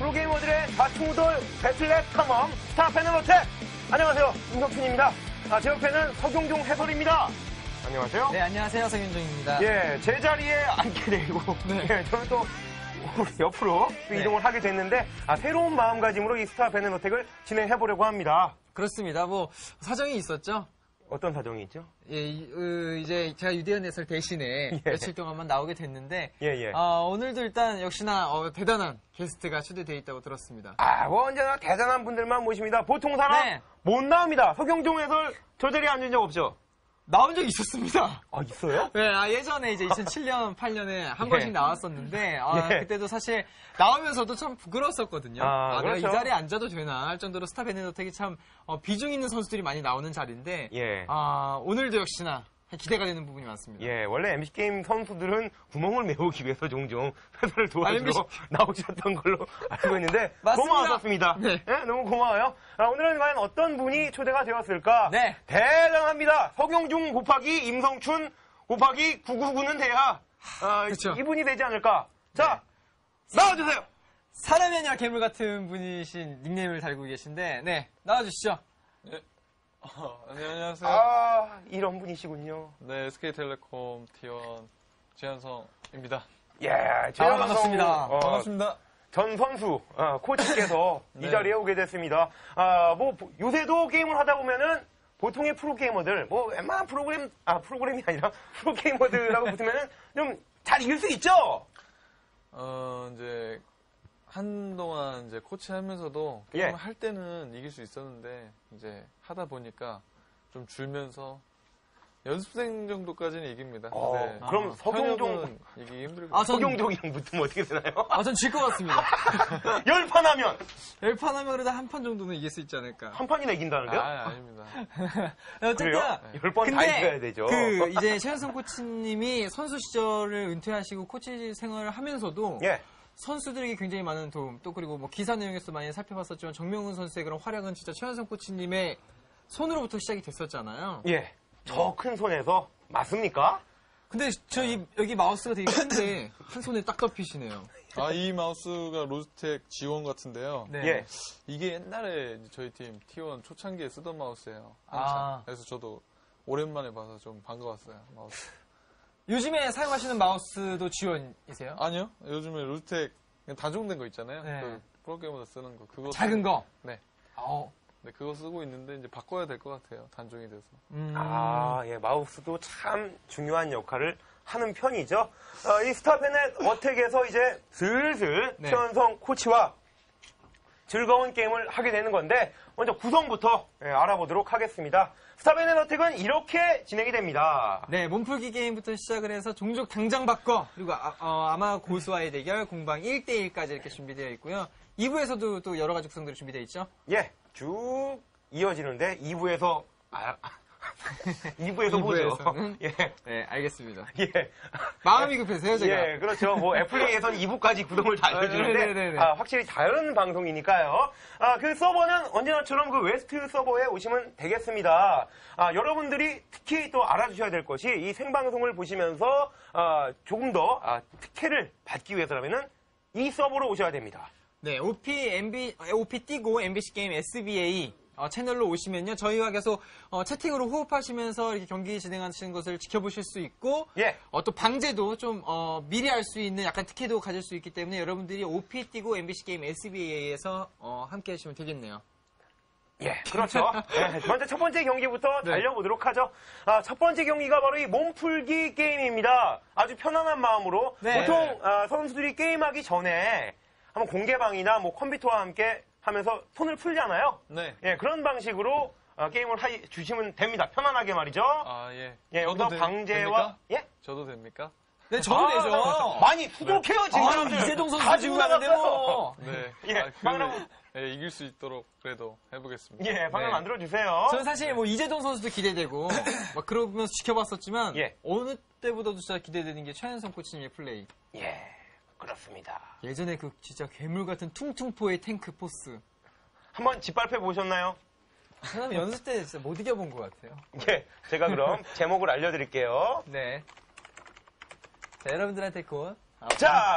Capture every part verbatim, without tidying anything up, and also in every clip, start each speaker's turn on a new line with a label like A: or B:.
A: 프로게이머들의 다충우돌 배틀넷 탐험 스타 패널어택. 안녕하세요, 임석춘입니다. 아, 제 옆에는 서경종 해설입니다. 안녕하세요.
B: 네, 안녕하세요, 서경종입니다.
A: 예, 제 자리에 앉게 되고
B: 네.
A: 예, 저는 또 옆으로 또
B: 네.
A: 이동을 하게 됐는데 아, 새로운 마음가짐으로 이 스타 패널어택을 진행해보려고 합니다.
B: 그렇습니다. 뭐 사정이 있었죠.
A: 어떤 사정이 있죠?
B: 예, 이, 으, 이제 제가 유대현 해설 대신에
A: 예.
B: 며칠 동안만 나오게 됐는데
A: 예, 예.
B: 어, 오늘도 일단 역시나 어, 대단한 게스트가 초대되어 있다고 들었습니다.
A: 아, 뭐 언제나 대단한 분들만 모십니다. 보통 사람
B: 네.
A: 못 나옵니다. 서경종 해설 저 자리에 앉은 적 없죠?
B: 나온 적이 있었습니다.
A: 아, 있어요?
B: 네, 아, 예전에 이제 이천칠 년, 팔 년에 한
A: 예.
B: 번씩 나왔었는데, 아,
A: 예.
B: 그때도 사실 나오면서도 참 부끄러웠었거든요.
A: 아,
B: 아, 내가 이
A: 그렇죠.
B: 자리에 앉아도 되나 할 정도로 스타 배너택이 참 어, 비중 있는 선수들이 많이 나오는 자리인데,
A: 예.
B: 아, 오늘도 역시나 기대가 되는 부분이 많습니다.
A: 예, 원래 엠비씨 게임 선수들은 구멍을 메우기 위해서 종종 회사를 도와주러
B: 아, 엠비씨
A: 나오셨던 걸로 알고 있는데
B: 맞습니다.
A: 고마웠습니다.
B: 네.
A: 예, 너무 고마워요. 아, 오늘은 과연 어떤 분이 초대가 되었을까?
B: 네.
A: 대단합니다. 서경중 곱하기 임성춘 곱하기 구구구는 돼야 아,
B: 그쵸.
A: 이분이 되지 않을까? 자, 나와주세요.
B: 사람이 아니라 괴물 같은 분이신 닉네임을 달고 계신데, 네, 나와주시죠.
C: 어, 네, 안녕하세요.
A: 아, 이런 분이시군요.
C: 네, 에스케이텔레콤 티원 지한성입니다.
A: 예,
B: 아,
A: 최현성,
B: 반갑습니다.
A: 어,
C: 반갑습니다.
A: 전 선수 어, 코치께서
C: 네.
A: 이 자리에 오게 됐습니다. 아, 뭐 요새도 게임을 하다 보면은 보통의 프로게이머들 뭐 웬만한 프로그램 아 프로그램이 아니라 프로게이머들하고 붙으면은 좀 잘 이길 수 있죠.
C: 어, 이제 한동안 이제 코치하면서도
A: 예.
C: 게임을 할 때는 이길 수 있었는데 이제 하다 보니까 좀 줄면서 연습생 정도까지는 이깁니다.
A: 어,
C: 네.
A: 그럼
C: 아,
A: 서경종-
C: 현역은 이기기 힘들고.
B: 아, 전,
A: 서경종이랑 붙으면 어떻게 되나요?
B: 아, 전 질 것 같습니다.
A: 열 판 하면
B: 열판 하면 그래도 한 판 정도는 이길 수 있지 않을까.
A: 한 판이나 이긴다는데요?
C: 아, 아닙니다.
B: 어쨌든,
A: 그래요? 열 번 다
B: 근데
A: 이겨야 되죠.
B: 그 이제 최현성 코치님이 선수 시절을 은퇴하시고 코치 생활을 하면서도
A: 예.
B: 선수들에게 굉장히 많은 도움, 또 그리고 뭐 기사 내용에서 많이 살펴봤었지만 정명훈 선수의 그런 활약은 진짜 최현성 코치님의 손으로부터 시작이 됐었잖아요.
A: 예. 저 큰 손에서 맞습니까?
B: 근데 저 이, 여기 마우스가 되게 큰데 한 손에 딱 덮이시네요.
C: 아, 이 마우스가 로즈텍 지원 같은데요.
B: 네.
A: 예.
C: 이게 옛날에 이제 저희 팀 티원 초창기에 쓰던 마우스예요. 한참.
B: 아.
C: 그래서 저도 오랜만에 봐서 좀 반가웠어요. 마우스.
B: 요즘에 사용하시는 마우스도 지원이세요?
C: 아니요. 요즘에 로즈텍 그냥 단종된 거 있잖아요.
B: 네.
C: 그 프로게이머들 쓰는 거. 그거
B: 작은
C: 쓰고-
B: 거?
C: 네.
B: 어.
C: 네, 그거 쓰고 있는데 이제 바꿔야 될 것 같아요. 단종이 돼서.
B: 음.
A: 아, 예, 마우스도 참 중요한 역할을 하는 편이죠. 어, 이 스타패넷 어택에서 이제 슬슬
B: 네.
A: 최현성 코치와 즐거운 게임을 하게 되는 건데 먼저 구성부터 예, 알아보도록 하겠습니다. 스타패넷 어택은 이렇게 진행이 됩니다.
B: 네, 몸풀기 게임부터 시작을 해서 종족 당장 바꿔, 그리고 아, 마 고수와의 대결, 공방 일 대 일까지 이렇게 준비되어 있고요. 이 부에서도 또 여러 가지 구성들이 준비되어 있죠?
A: 예, 쭉 이어지는데 이 부에서 아, 이 부에서
B: 이
A: 보죠.
B: 부에서는?
A: 예,
B: 네, 알겠습니다.
A: 예.
B: 마음이 급해서요, 제가.
A: 예, 그렇죠. 뭐 애플리에이션 이 부까지 구성을 다 알려주는데
B: 아, 네네네네.
A: 아, 확실히 다른 방송이니까요. 아, 그 서버는 언제나처럼 그 웨스트 서버에 오시면 되겠습니다. 아, 여러분들이 특히 또 알아주셔야 될 것이 이 생방송을 보시면서 아, 조금 더 아, 특혜를 받기 위해서라면은 이 서버로 오셔야 됩니다.
B: 네, 오피, 엠비, 오피 띄고 엠비씨 게임 에스비에이 어, 채널로 오시면요. 저희와 계속 어, 채팅으로 호흡하시면서 이렇게 경기 진행하시는 것을 지켜보실 수 있고
A: 예.
B: 어, 또 방제도 좀 어, 미리 할 수 있는 약간 특혜도 가질 수 있기 때문에 여러분들이 오피 띄고 엠비씨 게임 에스비에이에서 어, 함께 하시면 되겠네요.
A: 예, 그렇죠. 예, 먼저 첫 번째 경기부터
B: 네.
A: 달려보도록 하죠. 아, 첫 번째 경기가 바로 이 몸풀기 게임입니다. 아주 편안한 마음으로
B: 네.
A: 보통 아, 선수들이 게임하기 전에 한번 공개방이나 뭐 컴퓨터와 함께 하면서 손을 풀잖아요.
C: 네.
A: 예, 그런 방식으로 아, 게임을 하, 주시면 됩니다. 편안하게 말이죠.
C: 아, 예.
A: 예,
C: 저도
A: 여기서
C: 되-
A: 방제와
C: 됩니까?
A: 예,
C: 저도 됩니까?
B: 네, 저도
A: 아,
B: 되죠.
A: 많이 수독해요 지금.
B: 아, 이재동 선수
A: 다
B: 지금
A: 지고
B: 가는데
A: 나갔어요.
B: 뭐.
C: 네.
A: 예,
C: 아, 그,
A: 방금-
C: 예, 이길 수 있도록 그래도 해보겠습니다.
A: 예, 방금
B: 네.
A: 만들어 주세요.
B: 저는 사실 뭐 이재동 선수도 기대되고 막 그러면서 지켜봤었지만
A: 예.
B: 어느 때보다도 진짜 기대되는 게 최현성 코치님의 플레이.
A: 예, 그렇습니다.
B: 예전에 그 진짜 괴물 같은 퉁퉁포의 탱크 포스.
A: 한번 짓밟혀 보셨나요?
B: 사람 연습 때 진짜 못 이겨본 것 같아요.
A: 예, 제가 그럼 제목을 알려드릴게요.
B: 네. 자, 여러분들한테 곧. 아,
A: 자,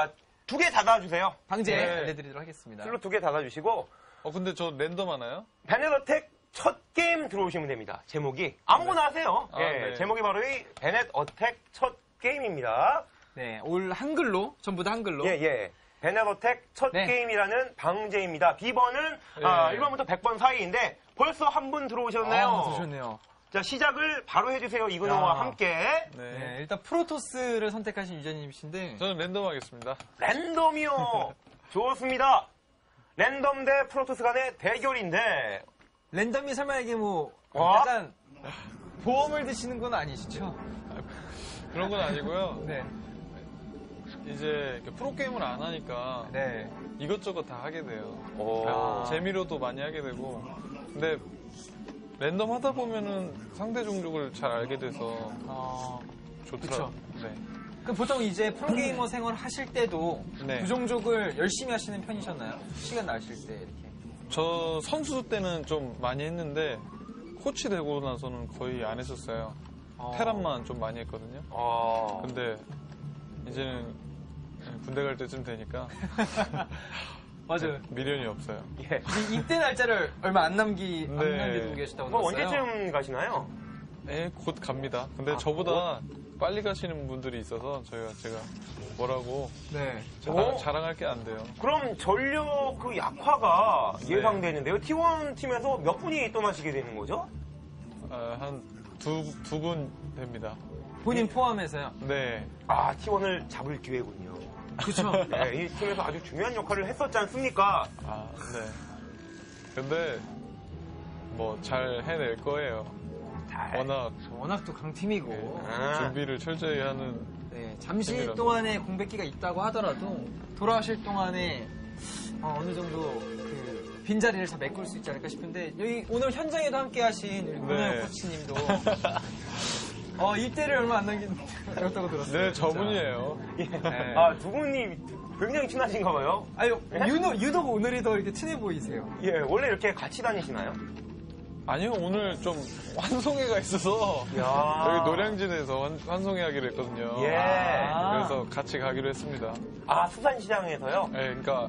A: 두 개 닫아주세요.
B: 방제
C: 네.
B: 알려드리도록 하겠습니다.
A: 슬롯 두 개 닫아주시고
C: 어, 근데 저 랜덤 하나요?
A: 베넷어택 첫 게임 들어오시면 됩니다. 제목이 아무거나 하세요.
C: 아,
A: 예,
C: 네.
A: 제목이 바로 이 베넷어택 첫 게임입니다.
B: 네, 올 한글로 전부 다 한글로.
A: 예, 예. 베넷어택 첫
B: 네.
A: 게임이라는 방제입니다. 비번은 아,
C: 예.
A: 일 번부터 백 번 사이인데 벌써 한 분 들어오셨네요.
B: 아, 들으셨네요.
A: 자, 시작을 바로 해주세요. 이근호와
B: 야.
A: 함께.
C: 네.
B: 네, 일단 프로토스를 선택하신 유저님이신데
C: 저는 랜덤 하겠습니다.
A: 랜덤이요. 좋습니다. 랜덤 대 프로토스 간의 대결인데
B: 랜덤이 설마 이게 뭐
A: 어?
B: 약간 보험을 드시는 건 아니시죠?
C: 그런 건 아니고요.
B: 네.
C: 이제 이렇게 프로게임을 안 하니까
B: 네.
C: 이것저것 다 하게 돼요.
A: 오.
B: 아.
C: 재미로도 많이 하게 되고. 근데 랜덤 하다 보면은 상대 종족을 잘 알게 돼서
B: 어,
C: 좋더라고요. 네.
B: 그럼 보통 이제 프로게이머 생활 하실 때도
C: 네.
B: 그 종족을 열심히 하시는 편이셨나요? 시간 나실 때 이렇게.
C: 저 선수 때는 좀 많이 했는데 코치 되고 나서는 거의 안 했었어요.
B: 어.
C: 테란만 좀 많이 했거든요.
A: 어.
C: 근데 이제는 군대 갈 때쯤 되니까
B: 맞아요.
C: 미련이 없어요.
A: 예.
B: 이 입대 날짜를 얼마 안 남기 안
C: 네.
B: 남기고 계시다고
A: 뭐
B: 들었어요.
A: 언제쯤 가시나요?
C: 예, 곧 갑니다. 근데
A: 아,
C: 저보다 빨리 가시는 분들이 있어서 저희가 제가 뭐라고
B: 네.
C: 자랑,
A: 오.
C: 자랑할 게 안 돼요.
A: 그럼 전력 그 약화가
C: 네.
A: 예상되는데요. 티 원 팀에서 몇 분이 떠나시게 되는 거죠?
C: 아, 한 두 두 분 됩니다.
B: 본인 포함해서요.
C: 네.
A: 아, 티 원을 잡을 기회군요.
B: 그렇죠.
A: 네, 이 팀에서 아주 중요한 역할을 했었지 않습니까?
C: 아, 네. 근데 뭐 잘 해낼 거예요.
A: 잘.
C: 워낙
B: 워낙 또 강팀이고.
A: 아.
C: 준비를 철저히 하는.
B: 네, 잠시
C: 팀이라서.
B: 동안의 공백기가 있다고 하더라도 돌아오실 동안에 어, 느 정도 그 빈자리를 다 메꿀 수 있지 않을까 싶은데 여기 오늘 현장에도 함께 하신 우리 문호영
C: 네.
B: 코치님도 어, 입대를 얼마 안 남겼다고 들었어요.
C: 네,
B: 진짜.
C: 저분이에요.
A: 예.
B: 네.
A: 아, 두 분이 굉장히 친하신가 봐요.
B: 아니, 유독, 유독 오늘이 더 이렇게 친해 보이세요.
A: 예, 원래 이렇게 같이 다니시나요?
C: 아니요, 오늘 좀 환송회가 있어서
A: 야.
C: 여기 노량진에서 환, 환송회 하기로 했거든요.
A: 예.
B: 아.
C: 그래서 같이 가기로 했습니다.
A: 아, 수산시장에서요?
C: 네, 그러니까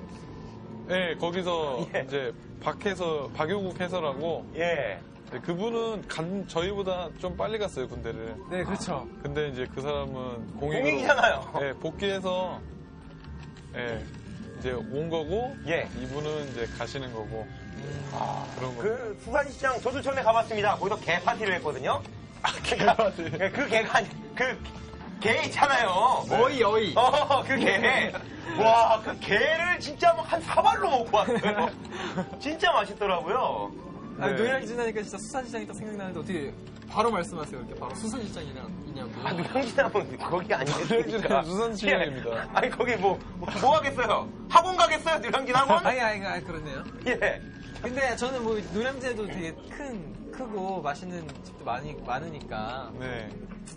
C: 네, 거기서
A: 예.
C: 이제 박해서 박용국 해설하고
A: 예.
C: 네, 그분은 간, 저희보다 좀 빨리 갔어요, 군대를.
B: 네, 그렇죠.
C: 근데 이제 그 사람은 공익으로
A: 공익이잖아요.
C: 네, 복귀해서 예, 이제 온 거고
A: 예.
C: 이분은 이제 가시는 거고
A: 아,
C: 그런 거.
A: 그 수산시장 저도 전에 가봤습니다. 거기서 개 파티를 했거든요.
C: 아, 개파티.
A: 예, 그 개가 아니, 그 개 있잖아요.
B: 어이, 어이.
A: 어, 그 개. 와, 그 개를 진짜 뭐 한 사발로 먹고 왔어요. 진짜 맛있더라고요.
B: 아니,
C: 네.
B: 노량진 하니까 진짜 수산시장이 딱 생각나는데 어떻게 바로 말씀하세요? 이렇게 바로 수산시장이냐고.
A: 아, 노량진하면 거기 아니겠습니까?
C: 노량진은 수산시장입니다.
A: 예. 아니, 거기 뭐, 뭐, 뭐 하겠어요? 학원 가겠어요? 노량진 학원?
B: 아니, 아니, 아니, 그렇네요.
A: 예.
B: 근데 저는 뭐 노량진에도 되게 큰, 크고 맛있는 집도 많이, 많으니까.
C: 네.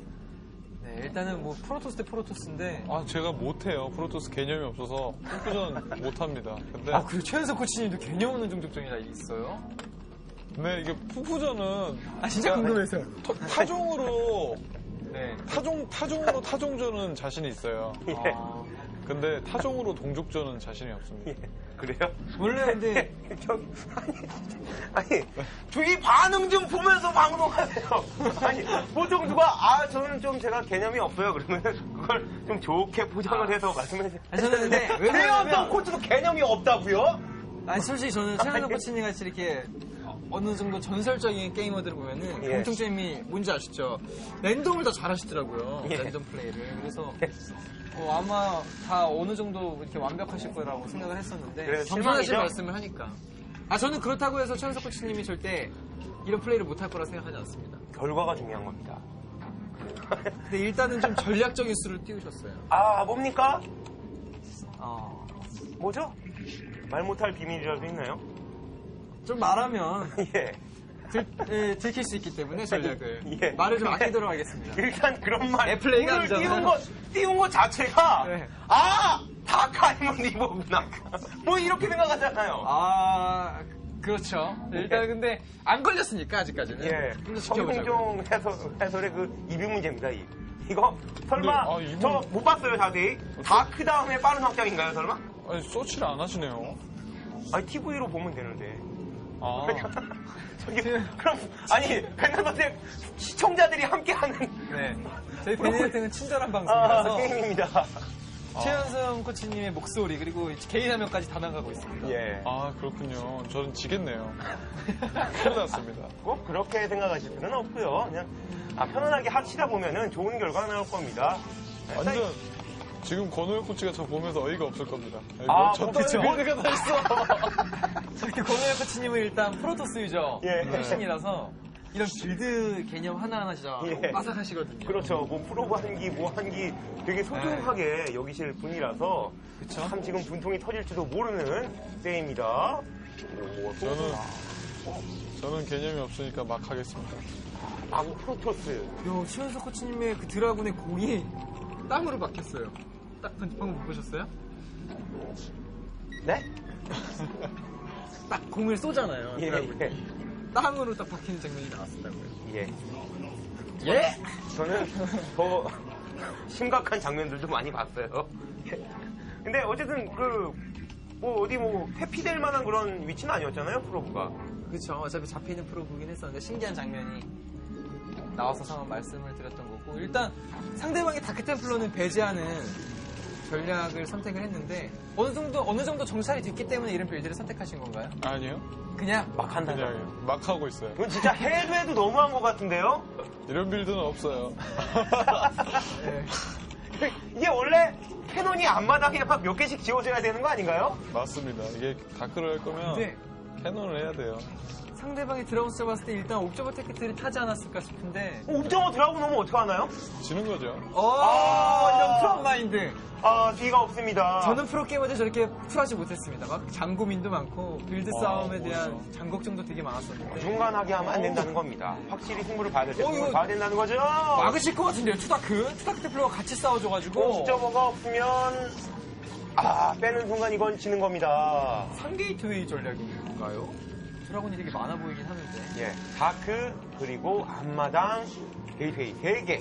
B: 네, 일단은 뭐 프로토스 대 프로토스인데.
C: 아, 제가 못해요. 프로토스 개념이 없어서 푸푸전 못합니다. 근데
B: 아, 그리고 최현석 코치님도 개념 없는 종족전이라 있어요?
C: 네, 이게 푸푸전은
B: 아, 진짜 궁금해서요.
C: 타- 타종으로
B: 네.
C: 타종 타종으로 타종전은 자신이 있어요.
A: 예.
B: 아,
C: 근데 타종으로 동족전은 자신이 없습니다.
A: 예. 그래요?
B: 원래 근데
A: 저기, 아니, 아니, 주위 반응 좀 보면서 방송하세요. 아니, 보통 누가, 아, 저는 좀 제가 개념이 없어요. 그러면 그걸 좀 좋게 포장을 해서 말씀해주세요.
B: 아니, 저는 근데 왜
A: 최연성
B: 그러냐면-
A: 코치도 개념이 없다고요?
B: 아니 솔직히 저는 최현석 코치님 같이 이렇게 어느 정도 전설적인 게이머들을 보면은
A: 예.
B: 공통점이 뭔지 아시죠? 랜덤을 더 잘하시더라고요.
A: 예.
B: 랜덤 플레이를. 그래서 어, 아마 다 어느 정도 이렇게 완벽하실 거라고 생각을 했었는데
A: 그래서
B: 겸손하신
A: 실망이죠?
B: 말씀을 하니까. 아 저는 그렇다고 해서 최현석 코치님이 절대 이런 플레이를 못할 거라 생각하지 않습니다.
A: 결과가 중요한 겁니다.
B: 근데 일단은 좀 전략적인 수를 띄우셨어요.
A: 아, 뭡니까?
B: 어,
A: 뭐죠? 말 못할 비밀이라도 있나요?
B: 좀 말하면
A: 예.
B: 들, 예, 들킬 수 있기 때문에 전략을
A: 예.
B: 말을 좀 아끼도록 하겠습니다.
A: 일단 그런 말.
B: 애 플레이가
A: 오늘
B: 아니잖아요.
A: 띄운 거, 띄운 거 자체가,
B: 네.
A: 아! 다카이몬 리버구나. 뭐 이렇게 생각하잖아요.
B: 아, 그렇죠. 일단
A: 예.
B: 근데 안 걸렸으니까 아직까지는.
A: 예.
B: 좀 더 지켜보자고요.
A: 성경종 해설, 해설의 그 이비 문제입니다, 이. 이거 설마
C: 근데, 아, 이분-
A: 저 못 봤어요 자세히. 다크 다음에 빠른 확장인가요 설마?
C: 아니, 서치를 안 하시네요.
A: 아니 티비로 보면 되는데.
C: 아,
A: 저기 그럼 아니 백남 선생 시청자들이 함께하는
B: 네. 저희 베네딕트는 친절한
A: 아,
B: 방송이라서
A: 게임입니다.
B: 최현성 코치님의 목소리 그리고 개인 화면까지 다 나가고 있습니다.
A: 예.
C: 아, 그렇군요. 저는 지겠네요. 큰일 났습니다.
A: 꼭 그렇게 생각하실 필요는 없고요. 그냥 아, 편안하게 하시다 보면은 좋은 결과가 나올 겁니다.
C: 완전, 지금 권호혁 코치가 저 보면서 어이가 없을 겁니다.
A: 아,
C: 저
A: 뭐,
C: 때문에 빌드가 다 있어.
B: 저기 권호영 코치님은 일단 프로토스 유저
A: 예.
B: 출신이라서 이런 빌드 개념 하나하나 진짜
A: 예.
B: 빠삭하시거든요.
A: 그렇죠. 뭐 프로브 한기, 뭐 한기 되게 소중하게 여기실 분이라서
B: 그쵸?
A: 참 지금 분통이 터질지도 모르는 때입니다. 오,
C: 저는, 저는 개념이 없으니까 막 하겠습니다.
A: 아, 프로토스.
B: 요 최현석 코치님의 그 드라군의 공이 땅으로 박혔어요. 딱 방금 못 보셨어요?
A: 네?
B: 딱 공을 쏘잖아요.
A: 예,
B: 드라군이.
A: 예.
B: 땅으로 딱 박히는 장면이 나왔었다고요.
A: 예.
B: 예?
A: 저는 더 심각한 장면들도 많이 봤어요. 근데 어쨌든 그, 뭐 어디 뭐 회피될 만한 그런 위치는 아니었잖아요, 프로브가.
B: 그렇죠. 어차피 잡히는 프로보긴 했었는데 신기한 장면이 나와서 상황 말씀을 드렸던 거고 일단 상대방의 다크템플러는 배제하는 전략을 선택을 했는데 어느 정도 어느 정도 정찰이 됐기 때문에 이런 빌드를 선택하신 건가요?
C: 아니요.
B: 그냥
A: 막 한다.
C: 그냥 막 하고 있어요.
A: 이건 진짜 해도 해도 너무한 것 같은데요?
C: 이런 빌드는 없어요.
B: 네.
A: 이게 원래 캐논이 앞마당에 막 몇 개씩 지워져야 되는 거 아닌가요?
C: 맞습니다. 이게 다크를 할 거면
B: 근데
C: 캐논을 해야 돼요.
B: 상대방이 드라곤 잡았을 때 일단 옵저버 테크트를 타지 않았을까 싶은데
A: 어, 옵저버 들어가고 나면 어떡하나요?
C: 지는 거죠.
B: 어
A: 아.
B: 이런 프로 마인드
A: 아, 뒤가 없습니다.
B: 저는 프로게이머들 저렇게 쿨하지 못했습니다. 막 장고민도 많고 빌드
C: 와,
B: 싸움에 대한
C: 멋있어.
B: 장걱정도 되게 많았었는데
A: 중간하게 하면 안 된다는 겁니다. 확실히 승부를 봐야 될 때
B: 어,
A: 승부를
B: 이거-
A: 봐야 된다는 거죠.
B: 막으실 것 같은데요. 투다크? 투다크 테플러가 같이 싸워줘가지고
A: 옵저버가 없으면 아, 빼는 순간 이건 지는 겁니다.
B: 삼 게이트웨이 전략인가요? 드라곤이 되게 많아 보이긴 하는데
A: 예, 다크 그리고 앞마당 게이트웨이 세 개.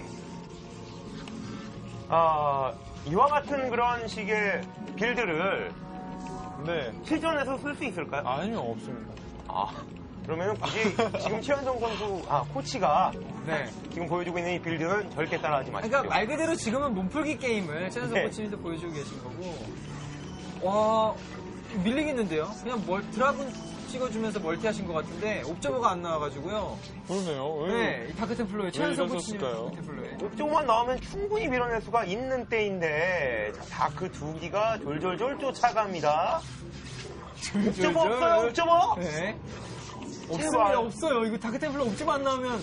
A: 아, 이와 같은 그런 식의 빌드를
C: 네.
A: 실전에서 쓸 수 있을까요?
C: 아니요, 없습니다.
A: 아, 그러면 굳이 지금 최현성 선수, 아, 코치가
B: 네.
A: 지금 보여주고 있는 이 빌드는 절대 따라하지 마십시오.
B: 그러니까 말 그대로 지금은 몸풀기 게임을 최현석
A: 네.
B: 코치님도 보여주고 계신 거고 와 밀리겠는데요? 그냥 멀, 드라군 찍어주면서 멀티하신 것 같은데 옵저버가 안 나와가지고요
C: 그러네요. 왜,
B: 네, 이 다크템플러의 최현석 코치님
C: 이러셨을까요?
B: 다크템플러의
A: 옵저버만 나오면 충분히 밀어낼 수가 있는 때인데 다크 두 기가 졸졸졸 쫓아갑니다. 옵저버 없어요, 옵저버?
B: 네.
A: 제발.
B: 없습니다, 없어요. 이거 다크템플러 옵저버 안 나오면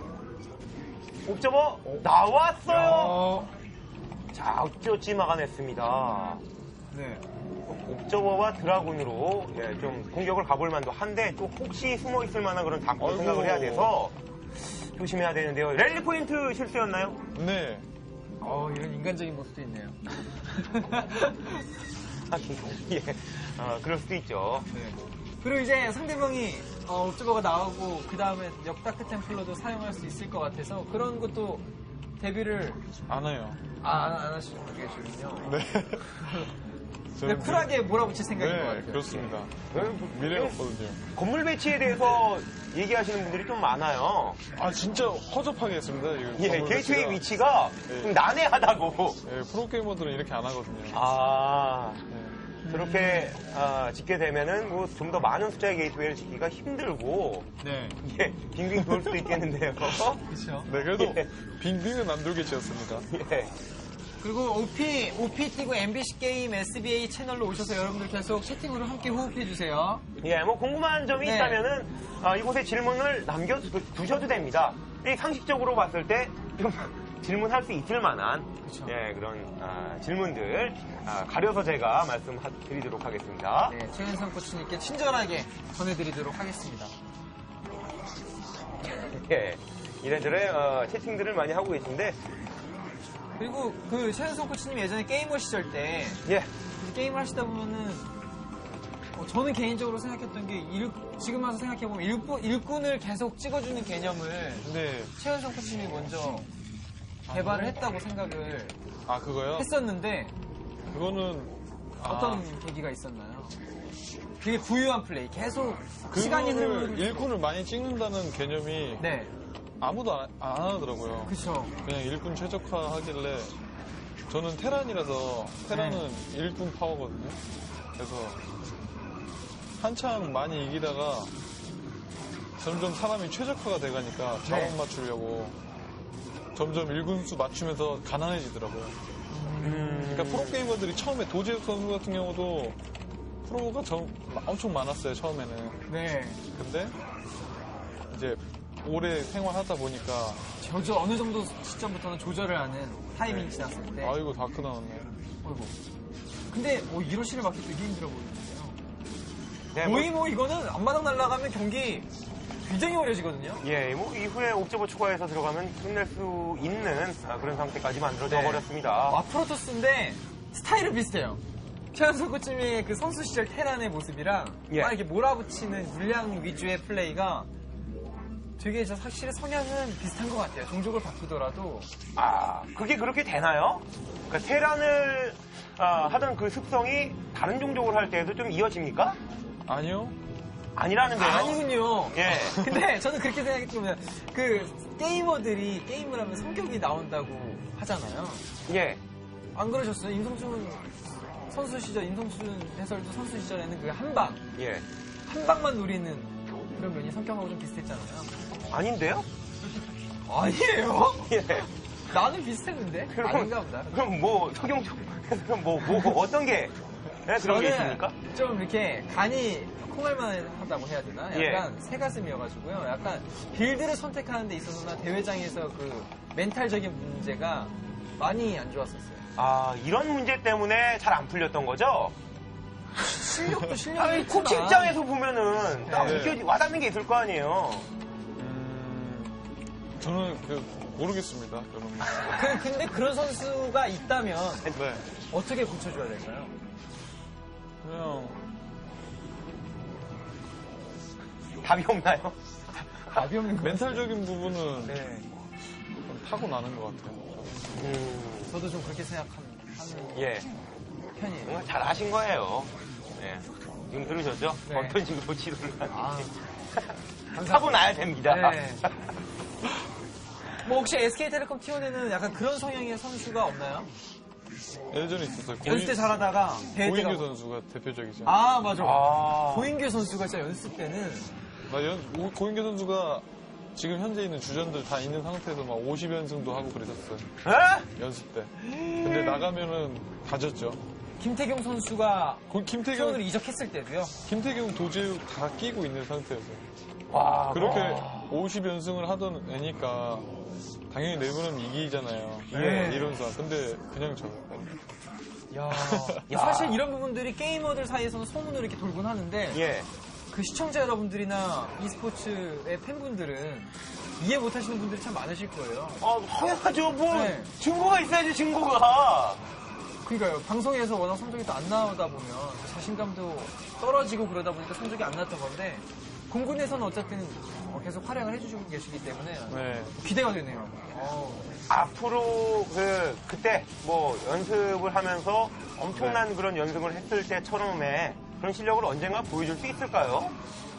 A: 옵저버 나왔어요.
B: 어,
A: 자, 어찌어찌 막아냈습니다.
B: 네.
A: 옵저버와 드라군으로 예, 좀 공격을 가볼 만도 한데 또 혹시 숨어 있을 만한 그런 다크
C: 아이고.
A: 생각을 해야 돼서 조심해야 되는데요. 랠리 포인트 실수였나요?
C: 네.
B: 어, 이런 인간적인 모습도 있네요.
A: 아, 예. 아, 그럴 수도 있죠.
B: 네. 그리고 이제 상대방이 어, 옵저버가 나오고 그 다음에 역다크 템플러도 사용할 수 있을 것 같아서 그런 것도 대비를
C: 안 해요.
B: 아, 안, 안 하시는 계시군요.
C: 네.
B: 근데 쿨하게 몰아붙일 생각인 것
C: 네,
B: 같아요.
C: 그렇습니다.
A: 그,
C: 미래가 없거든요.
A: 건물 배치에 대해서 얘기하시는 분들이 좀 많아요.
C: 아, 진짜 허접하게 했습니다. 이거
A: 예,
C: 건물
A: 게이트웨이
C: 배치가.
A: 위치가
C: 예.
A: 좀 난해하다고.
C: 예, 프로게이머들은 이렇게 안 하거든요.
A: 아,
C: 예.
A: 그렇게 아, 짓게 되면은 뭐 좀 더 많은 숫자의 게이트웨이를 짓기가 힘들고
B: 네.
A: 예, 빙빙 돌 수도 있겠는데요.
B: 그렇죠.
C: 네, 그래도
A: 예.
C: 빙빙은 안 돌게 지었습니다.
A: 예.
B: 그리고 오피, 오피 띄고 엠비씨 게임 에스비에이 채널로 오셔서 여러분들 계속 채팅으로 함께 호흡해주세요.
A: 예, 뭐 궁금한 점이
B: 네.
A: 있다면은 아, 이곳에 질문을 남겨두셔도 됩니다. 이 상식적으로 봤을 때 좀 질문할 수 있을 만한
B: 그쵸.
A: 예, 그런 아, 질문들 아, 가려서 제가 말씀드리도록 하겠습니다.
B: 네, 최현성 코치님께 친절하게 전해드리도록 하겠습니다.
A: 예, 이래저래 어, 채팅들을 많이 하고 계신데
B: 그리고 그 최현성 코치님 예전에 게이머 시절 때
A: 예,
B: 게임을 하시다 보면은 어, 저는 개인적으로 생각했던 게 일, 지금 와서 생각해보면 일꾼, 일꾼을 계속 찍어주는 개념을
C: 네.
B: 최현성 코치님이 먼저 개발을 했다고 생각을
C: 아, 그거요?
B: 했었는데
C: 그거는
B: 어떤
C: 아,
B: 계기가 있었나요? 되게 부유한 플레이, 계속 시간이
C: 그거를
B: 흐르는
C: 일꾼을 많이 찍는다는 개념이
B: 네,
C: 아무도 안, 안 하더라고요.
B: 그쵸.
C: 그냥 일꾼 최적화 하길래 저는 테란이라서 테란은 일꾼 파워거든요. 그래서 한창 많이 이기다가 점점 사람이 최적화가 돼가니까 자원
B: 네.
C: 맞추려고 점점 일군수 맞추면서 가난해지더라고요.
A: 음,
C: 그러니까 프로게이머들이 처음에 도재욱 선수 같은 경우도 프로가 점, 엄청 많았어요, 처음에는.
B: 네.
C: 근데 이제 오래 생활하다 보니까
B: 저저 어느 정도 시점부터는 조절을 하는 타이밍이 지났을 때.
C: 아이고 다크 나왔네.
B: 어이구. 근데 뭐 이로시를 맞기 되게 힘들어 보이는데요.
A: 네, 뭐,
B: 거의 뭐 이거는 앞마당 날아가면 경기 굉장히 어려지거든요.
A: 예, 뭐 이후에 옵저버 추가해서 들어가면 끝낼 수 있는 아, 그런 상태까지 만들어져
B: 네.
A: 버렸습니다.
B: 아, 프로토스인데 스타일은 비슷해요. 최연소 코치의 그 선수 시절 테란의 모습이랑
A: 예.
B: 막 이렇게 몰아붙이는 물량 위주의 플레이가 되게 저 사실 성향은 비슷한 것 같아요. 종족을 바꾸더라도.
A: 아, 그게 그렇게 되나요? 그러니까 테란을 아, 하던 그 습성이 다른 종족을 할 때에도 좀 이어집니까?
C: 아니요.
A: 아니라는데요.
B: 아니군요.
A: 예.
B: 근데 저는 그렇게 생각했기 때문에 그 게이머들이 게임을 하면 성격이 나온다고 하잖아요.
A: 예.
B: 안 그러셨어요? 임성춘 선수 시절, 임성춘 해설도 선수 시절에는 그 한 방,
A: 예.
B: 한 방만 노리는 그런 면이 성격하고 좀 비슷했잖아요.
A: 아닌데요?
B: 아니에요?
A: 예.
B: 나는 비슷했는데?
A: 그럼-
B: 아닌가 보다.
A: 그럼 뭐 석영적 그럼 뭐, 뭐, 뭐 어떤 게 네, 그런 게 있습니까?
B: 좀 이렇게 간이 콩알만하다고 해야 되나?
A: 예.
B: 약간 새가슴이어가지고요. 약간 빌드를 선택하는 데 있어서나 대회장에서 그 멘탈적인 문제가 많이 안 좋았었어요.
A: 아, 이런 문제 때문에 잘 안 풀렸던 거죠?
B: 실력도 실력이
A: 아니, 코치입장에서 보면은 딱
C: 네.
A: 느껴지 와닿는 게 있을 거 아니에요.
C: 음, 저는 그 모르겠습니다. 그런 거.
B: 그, 근데 그런 선수가 있다면
C: 네.
B: 어떻게 고쳐줘야 될까요?
C: 그냥
A: 답이 없나요?
B: 답이 없는 거.
C: 멘탈적인 부분은
B: 네.
C: 좀 타고 나는 것 같아요.
A: 음,
B: 저도 좀 그렇게 생각하는
A: 예.
B: 편이에요.
A: 정말 잘 하신 거예요. 네. 지금 들으셨죠?
B: 네.
A: 어떤 식으로 치료를
B: 아,
A: 하는지. 타고 나야 됩니다.
B: 네. 뭐 혹시 에스케이텔레콤 티원에는 약간 그런 성향의 선수가 없나요?
C: 예전에 있었어요.
B: 연습 때 잘하다가 대회 때
C: 고인규
B: 가고.
C: 선수가 대표적이죠.
B: 아, 맞아.
A: 아.
B: 고인규 선수가 진짜 연습 때는
C: 나 연, 오- 고인규 선수가 지금 현재 있는 주전들 다 있는 상태에서 막 오십 연승도 하고 그랬었어요.
A: 에?
C: 연습 때. 근데 나가면은 다 졌죠.
B: 김태경 선수가
C: 고- 김태경,
B: 티원으로 이적했을 때도요.
C: 김태경 도재욱 다 끼고 있는 상태였어요.
A: 와.
C: 그렇게
A: 와.
C: 오십 연승을 하던 애니까 당연히 내부는 이기잖아요.
B: 예.
C: 이론상. 근데 그냥 져요.
B: 야.
A: 야.
B: 사실 이런 부분들이 게이머들 사이에서는 소문으로 이렇게 돌곤 하는데
A: 예.
B: 그 시청자 여러분들이나 e스포츠의 팬분들은 이해 못하시는 분들이 참 많으실 거예요.
A: 아, 당연하죠. 뭐,
B: 네.
A: 증거가 있어야지, 증거가.
B: 그러니까요. 방송에서 워낙 성적이 또 안 나오다 보면 자신감도 떨어지고 그러다 보니까 성적이 안 났던 건데 공군에서는 어쨌든 어, 계속 활약을 해주시고 계시기 때문에
C: 네.
B: 기대가 되네요. 어,
A: 앞으로, 그, 그때, 뭐, 연습을 하면서 엄청난 그런 연습을 했을 때처럼의 그런 실력을 언젠가 보여줄 수 있을까요?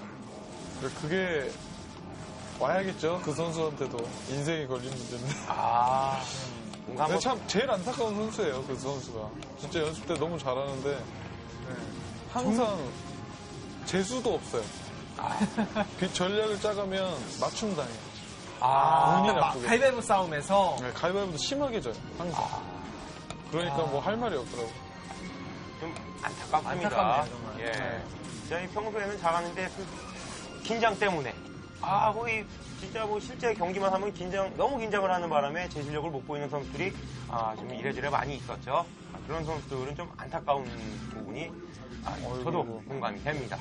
C: 그게 와야겠죠. 그 선수한테도 인생이 걸린 문제인데.
A: 아, 뭔가
C: 근데
A: 한번
C: 참 제일 안타까운 선수예요. 그 선수가. 진짜 연습 때 너무 잘하는데 항상 재수도 없어요. 그 전략을 짜가면 맞춤 당해요.
A: 아,
C: 운이
B: 막
C: 나쁘게.
B: 가위바위보 싸움에서
C: 네, 가위바위보도 심하게 져요. 항상. 그러니까 뭐 할 말이 없더라고.
A: 좀 안타깝습니다.
B: 안타깝네요, 정말.
A: 예.
B: 네.
A: 저희 평소에는 잘하는데 그 긴장 때문에 아, 거의 진짜 뭐 실제 경기만 하면 긴장 너무 긴장을 하는 바람에 제 실력을 못 보이는 선수들이 아, 좀 이래저래 많이 있었죠. 아, 그런 선수들은 좀 안타까운 부분이 아, 저도
C: 어이구.
A: 공감이 됩니다.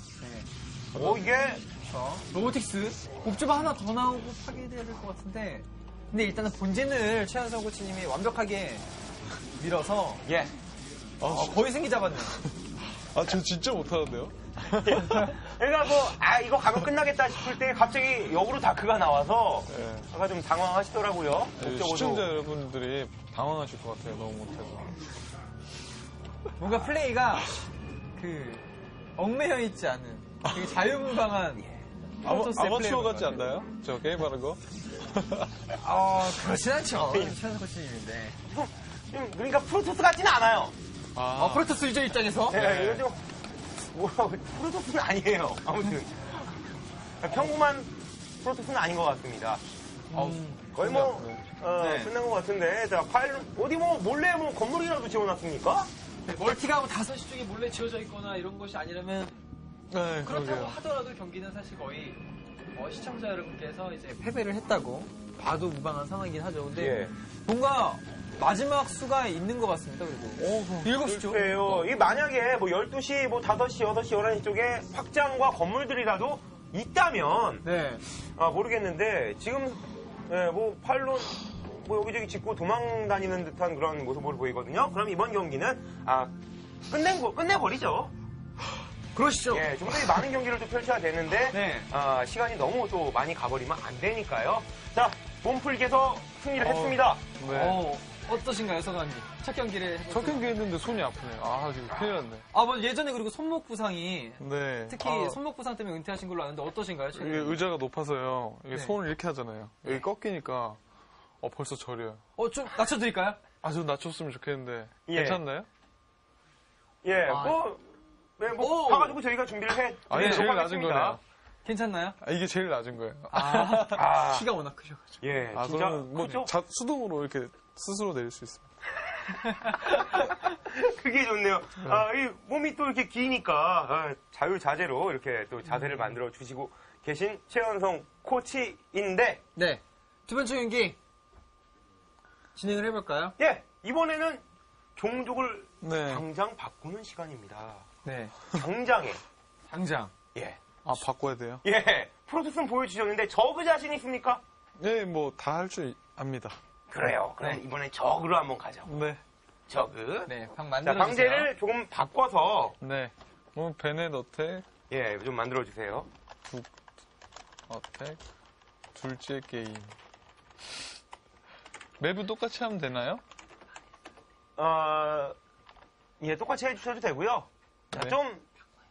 B: 네.
A: 오, 이게
B: 그렇죠. 로보틱스 옵저버 하나 더 나오고 파괴돼야 될 것 같은데 근데 일단은 본진을 최한성 코치님이 완벽하게 밀어서
A: 예.
C: 아,
B: 어, 거의 승기 잡았네요.
C: 아, 저 진짜 못하는데요?
A: 그러니까 뭐, 아, 이거 가면 끝나겠다 싶을 때 갑자기 역으로 다크가 나와서
C: 네.
A: 아까 좀 당황하시더라고요.
C: 네,
A: 목적어도.
C: 시청자 여러분들이 당황하실 것 같아요. 너무 못해서.
B: 뭔가 플레이가 그 얽매여 있지 않은 되게 자유분방한
C: 아마,
B: 프로토스의
C: 아마추어
B: 플레이인
C: 같지
B: 것 같아요.
C: 않나요? 저 게임하는 거?
B: 어, 그렇진 않죠. 최현석 코치님인데.
A: 좀, 그러니까 프로토스 같지는 않아요.
C: 아,
B: 어, 프로토스 유저 입장에서?
A: 네, 이거 좀, 뭐, 프로토스는 아니에요. 아무튼. 평범한 프로토스는 아닌 것 같습니다.
B: 음,
A: 거의 뭐,
C: 네.
A: 어,
B: 네.
A: 끝난 것 같은데. 자, 파일, 어디 뭐, 몰래 뭐, 건물이라도 지어놨습니까?
B: 네, 멀티가 뭐 다섯 시 쪽에 몰래 지어져 있거나 이런 것이 아니라면
C: 네,
B: 그렇다고
C: 그러게요.
B: 하더라도 경기는 사실 거의 어, 시청자 여러분께서 이제 패배를 했다고 봐도 무방한 상황이긴 하죠. 근데
A: 예.
B: 뭔가 마지막 수가 있는 것 같습니다. 그래도
C: 어,
B: 일곱 시죠.
A: 글쎄요. 이 만약에 뭐 열두 시, 뭐 다섯 시, 여섯 시, 열한 시 쪽에 확장과 건물들이라도 있다면,
B: 네.
A: 아, 모르겠는데, 지금, 예, 뭐, 파일론, 뭐, 여기저기 짚고 도망 다니는 듯한 그런 모습을 보이거든요. 그럼 이번 경기는, 아, 끝낸 거, 끝내버리죠.
B: 그러시죠.
A: 예, 좀 더 많은 경기를 좀 펼쳐야 되는데,
B: 네.
A: 아, 시간이 너무 또 많이 가버리면 안 되니까요. 자, 몸풀기에서 승리를
C: 어.
A: 했습니다.
C: 네.
B: 어, 어떠신가요, 소감이? 첫 경기를 해보세요.
C: 첫 경기 했는데 손이 아프네요. 아, 지금 큰일 났네.
B: 아, 뭐 예전에 그리고 손목 부상이
C: 네.
B: 특히
C: 아,
B: 손목 부상 때문에 은퇴하신 걸로 아는데 어떠신가요?
C: 이게
B: 최근에?
C: 의자가 높아서요. 이게
B: 네.
C: 손을 이렇게 하잖아요. 여기 꺾이니까 어, 벌써 저려요.
B: 어, 좀 낮춰드릴까요?
C: 아, 좀 낮췄으면 좋겠는데.
A: 예.
C: 괜찮나요?
A: 예,
B: 아.
A: 뭐, 네, 뭐,
B: 오.
A: 가가지고 저희가 준비를 해.
C: 아니,
B: 네,
C: 제일 낮은
A: 하겠습니다.
C: 거네요.
B: 괜찮나요?
C: 아, 이게 제일 낮은 거예요.
B: 아,
A: 아.
B: 키가 워낙 크셔가지고.
A: 예,
C: 아,
A: 진짜
C: 저는 뭐
A: 크죠?
C: 자- 수동으로 이렇게 스스로 내릴 수 있습니다.
A: 그게 좋네요. 아, 이 몸이 또 이렇게 기니까 아, 자유자재로 이렇게 또 자세를 만들어 주시고 계신 최현성 코치인데,
B: 네. 두 번째 경기 진행을 해볼까요?
A: 예, 이번에는 종족을
C: 네.
A: 당장 바꾸는 시간입니다.
B: 네.
A: 당장에.
B: 당장.
A: 예.
C: 아, 바꿔야 돼요?
A: 예. 프로토스는 보여주셨는데 저그 자신 있습니까?
C: 네, 뭐 다 할 줄 압니다.
A: 그래요. 그럼
B: 네.
A: 이번엔 저그로 한번 가죠.
C: 네.
A: 저그.
B: 네, 방
A: 자,
B: 만들어주세요.
A: 방제를 조금 바꿔서
C: 네. 뭐 베넷 어택,
A: 예, 좀 만들어 주세요.
C: 북 어택, 둘째 게임. 맵은 똑같이 하면 되나요?
A: 어, 예, 똑같이 해주셔도 되고요. 자,
C: 네.
A: 좀,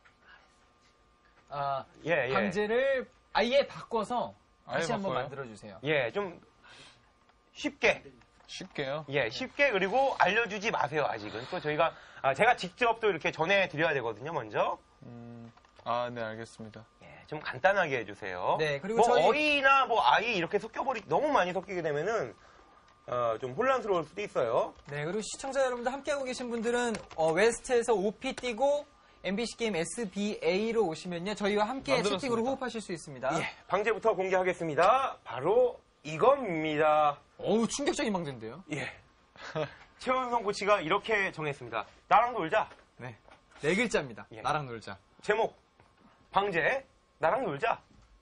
B: 아,
A: 예, 예.
B: 방제를 아예 바꿔서
C: 아예
B: 다시 한번
C: 바꿔요?
B: 만들어주세요.
A: 예, 좀 쉽게,
C: 쉽게요.
A: 예, 쉽게 그리고 알려주지 마세요, 아직은. 또 저희가, 아, 제가 직접 또 이렇게 전해드려야 되거든요, 먼저.
C: 음, 아, 네, 알겠습니다.
A: 예, 좀 간단하게 해주세요.
B: 네, 그리고
A: 뭐
B: 저희-
A: 어이나 뭐 아이 이렇게 섞여버리, 너무 많이 섞이게 되면은, 어, 좀 혼란스러울 수도 있어요.
B: 네, 그리고 시청자 여러분들 함께하고 계신 분들은 어, 웨스트에서 오피 띄고 엠비씨 게임 에스비에이로 오시면요. 저희와 함께
C: 만들었습니다.
B: 채팅으로 호흡하실 수 있습니다.
A: 예, 방제부터 공개하겠습니다. 바로 이겁니다.
B: 어우, 충격적인 방제인데요.
A: 예. 최원성 코치가 이렇게 정했습니다. 나랑 놀자.
B: 네. 네 글자입니다.
A: 예.
B: 나랑 놀자.
A: 제목, 방제, 나랑 놀자.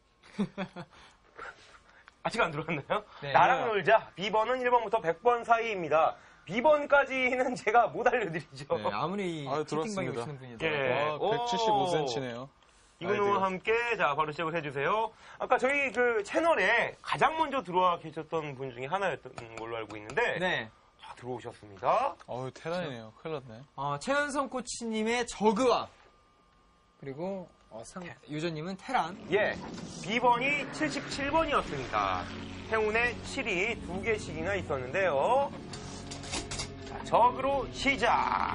A: 아직 안 들어왔나요?
B: 네.
A: 나랑 놀자. 비번은 일 번부터 백 번 사이입니다. 비번까지는 제가 못 알려드리죠.
B: 네, 아무리
C: 아유,
B: 채팅방에
C: 들어왔습니다.
B: 오시는 분이더라도.
A: 예.
C: 와,
A: 오.
C: 백칠십오 센티미터네요.
A: 이근우와 함께 자 바로 시작을 해주세요. 아까 저희 그 채널에 가장 먼저 들어와 계셨던 분 중에 하나였던 걸로 알고 있는데
B: 네.
A: 자 들어오셨습니다.
C: 어우, 테란이네요. 큰일 났네.
B: 어, 최현성 코치님의 저그와 그리고 어, 상, 유저님은 테란.
A: 예, 비번이 칠십칠 번이었습니다. 행운의 칠이 두 개씩이나 있었는데요. 자, 적으로 시작.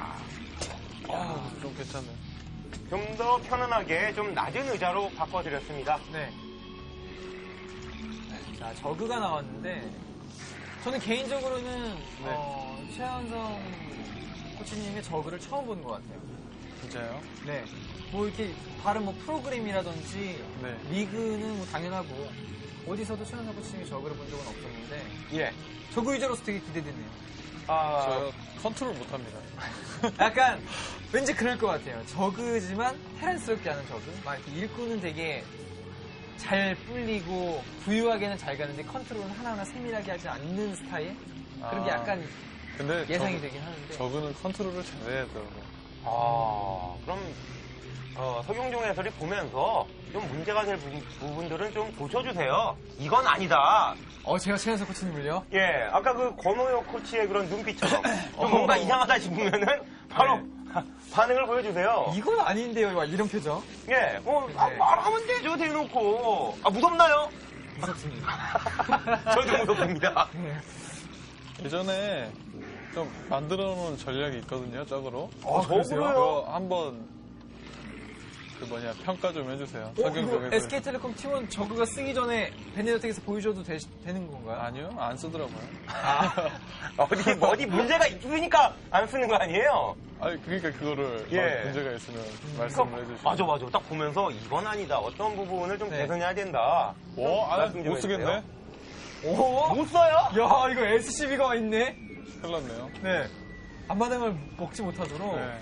C: 아, 좀 괜찮네.
A: 좀 더 편안하게 좀 낮은 의자로 바꿔드렸습니다.
B: 네. 자, 저그가 나왔는데 저는 개인적으로는 어, 최현성 코치님의 저그를 처음 보는 것 같아요.
C: 진짜요?
B: 네. 뭐 이렇게 다른 뭐 프로그램이라든지
C: 네.
B: 리그는 뭐 당연하고 어디서도 최현성 코치님이 저그를 본 적은 없었는데
A: 예,
B: 저그 유저로서 되게 기대되네요.
A: 아,
C: 저 컨트롤 못합니다.
B: 약간 왠지 그럴 것 같아요. 저그지만 테란스럽지 않은 저그. 막 이렇게 일꾼은 되게 잘 뿔리고 부유하게는 잘 가는데 컨트롤은 하나하나 세밀하게 하지 않는 스타일? 그런 게
C: 아,
B: 약간
C: 근데
B: 예상이
C: 저,
B: 되긴 하는데.
C: 저그는 컨트롤을 잘해야 되더라고요.
A: 아, 그럼 어, 서경종 해설이 보면서 좀 문제가 될 부분, 부분들은 좀 고쳐주세요. 이건 아니다.
B: 어, 제가 최현석 코치님을요?
A: 예, 아까 그 권호혁 코치의 그런 눈빛처럼 좀 뭔가 이상하다 싶으면은 바로
B: 네.
A: 반응을 보여주세요.
B: 이건 아닌데요, 막 이런 표정.
A: 예, 어, 아,
B: 네.
A: 말하면 되죠, 대놓고. 아, 무섭나요?
B: 무섭습니다.
A: 저도 무섭습니다.
B: 네.
C: 예전에 좀 만들어 놓은 전략이 있거든요, 적으로.
B: 어, 그러세요?
C: 그거 한번 그 뭐냐 평가 좀 해주세요.
B: 어, 이거
C: 서경적에서.
B: 에스케이텔레콤 팀원 저그가 쓰기 전에 베네더텍에서 보여줘도 되, 되는 건가요?
C: 아니요, 안 쓰더라고요.
A: 아, 어디, 어디 문제가 있으니까 안 쓰는 거 아니에요?
C: 아니 그러니까 그거를
A: 예.
C: 막 문제가 있으면 말씀을 해주시고.
A: 맞아, 맞아. 딱 보면서 이건 아니다. 어떤 부분을 좀
B: 네.
A: 개선해야 된다.
C: 와, 아,
A: 말씀 좀
C: 못 쓰겠네.
A: 해주세요.
B: 오!
A: 못 써요?
B: 야, 이거 에스씨비가 있네?
C: 큰일 났네요.
B: 네. 앞마당을 먹지 못하도록.
C: 네.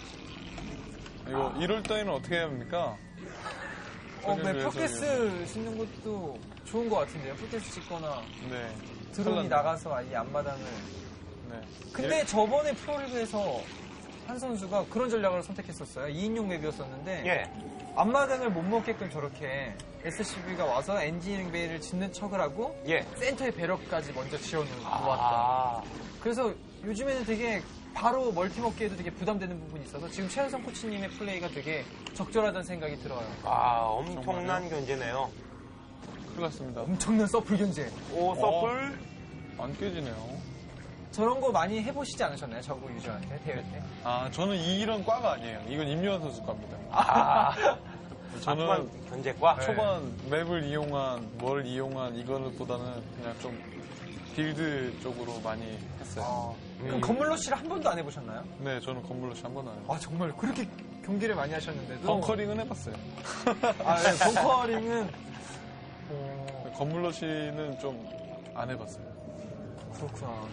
C: 이거 이럴 때는 어떻게 해야 합니까?
B: 어, 네,
C: 서경적
B: 푸켓스
C: 해설위원.
B: 짓는 것도 좋은 것 같은데요. 푸켓스 짓거나
C: 네.
B: 드론이
C: 큰일 났네.
B: 나가서 아예 앞마당을.
C: 네.
B: 근데 저번에 프로리그에서 한 선수가 그런 전략을 선택했었어요. 이 인용 맵이었었는데
A: 예.
B: 앞마당을 못 먹게끔 저렇게 에스씨비가 와서 엔지니어링 베이를 짓는 척을 하고
A: 예.
B: 센터에 배럭까지 먼저 지어놓았던.
A: 아.
B: 그래서 요즘에는 되게 바로 멀티 먹기에도 되게 부담되는 부분이 있어서 지금 최현성 코치님의 플레이가 되게 적절하다는 생각이 들어요.
A: 아, 엄청난
C: 정말요?
A: 견제네요.
C: 큰일 났습니다.
B: 엄청난 서플 견제.
A: 오, 서플.
C: 안 깨지네요.
B: 저런 거 많이 해보시지 않으셨나요? 저거 유저한테 대회 때?
C: 아, 저는 이런 과가 아니에요. 이건 임요한 선수 과입니다.
A: 아.
C: 저는
A: 초반 견제과.
C: 초반 맵을 이용한, 뭘 이용한 이거는 보다는 그냥 좀 빌드 쪽으로 많이 했어요.
B: 아, 그럼
A: 음.
B: 건물러시를 한 번도 안 해보셨나요?
C: 네, 저는 건물러시 한 번도 안 해봤어요.
B: 아 정말 그렇게 경기를 많이 하셨는데도
C: 벙커링은 해봤어요.
B: 아, 네, 벙커링은 어,
C: 건물러시는 좀 안 해봤어요.
B: 그렇구나.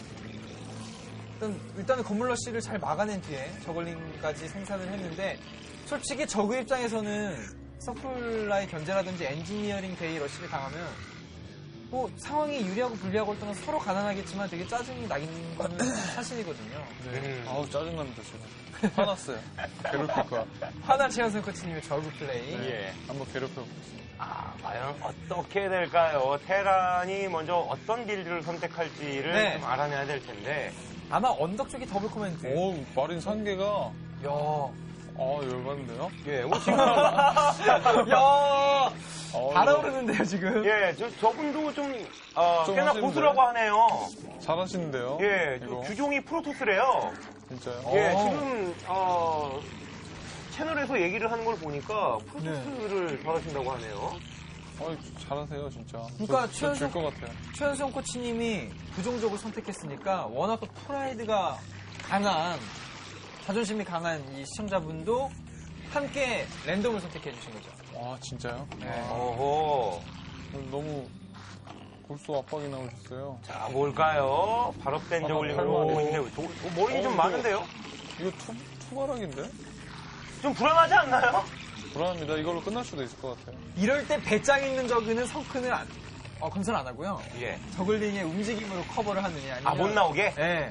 B: 일단 일단은 건물러시를 잘 막아낸 뒤에 저글링까지 생산을 했는데 솔직히 저그 입장에서는 서플라이 견제라든지 엔지니어링 데이 러시를 당하면 뭐 상황이 유리하고 불리하고를 떠나서 서로 가난하겠지만 되게 짜증이 나긴 거는 사실이거든요.
C: 네.
A: 음.
C: 아우, 짜증납니다, 지금. 화났어요. 괴롭힐 거야.
B: 하나 최현성 코치님의 저그 플레이.
C: 네.
A: 예.
C: 한번 괴롭혀보겠습니다.
A: 아, 과연 어떻게 될까요? 테란이 먼저 어떤 빌드를 선택할지를
B: 네.
A: 좀 알아내야 될 텐데.
B: 아마 언덕 쪽이 더블 코멘트.
C: 오, 마린 산계가,
B: 야,
C: 아, 열받는데요?
A: 예, 뭐 지금,
B: 야,
C: 아,
B: 달아오르는데요 지금.
A: 예, 저, 저분도 좀, 어,
C: 좀
A: 꽤나
C: 하시는데?
A: 고수라고 하네요.
C: 잘하시는데요?
A: 예, 또
C: 이거.
A: 주종이 프로토스래요.
C: 진짜요?
A: 예,
B: 어.
A: 지금, 어, 채널에서 얘기를 하는 걸 보니까 프로토스를 잘하신다고 하네요.
C: 어, 잘하세요, 진짜.
B: 그러니까
C: 저,
B: 최연소-
C: 저질것 같아요.
B: 최현성 코치님이 부종적으로 선택했으니까 워낙 또 프라이드가 강한 자존심이 강한 이 시청자분도 함께 랜덤을 선택해 주신 거죠.
C: 와, 진짜요?
B: 네.
A: 어허.
C: 너무 골수 압박이 나오셨어요.
A: 자, 뭘까요? 발업된
C: 아,
A: 저울링을
C: 팔
A: 보고
C: 번에.
A: 있네요. 도- 도- 머리는
C: 어,
A: 좀
C: 이거-
A: 많은데요?
C: 이거 투, 투바락인데?
A: 좀 불안하지 않나요?
C: 불안합니다. 이걸로 끝날 수도 있을 것 같아요.
B: 이럴 때 배짱 있는 저그는 성큰을 안, 어, 건설 안 하고요.
A: 예.
B: 저글링의 움직임으로 커버를 하느냐 아니면
A: 아, 못 나오게?
B: 예.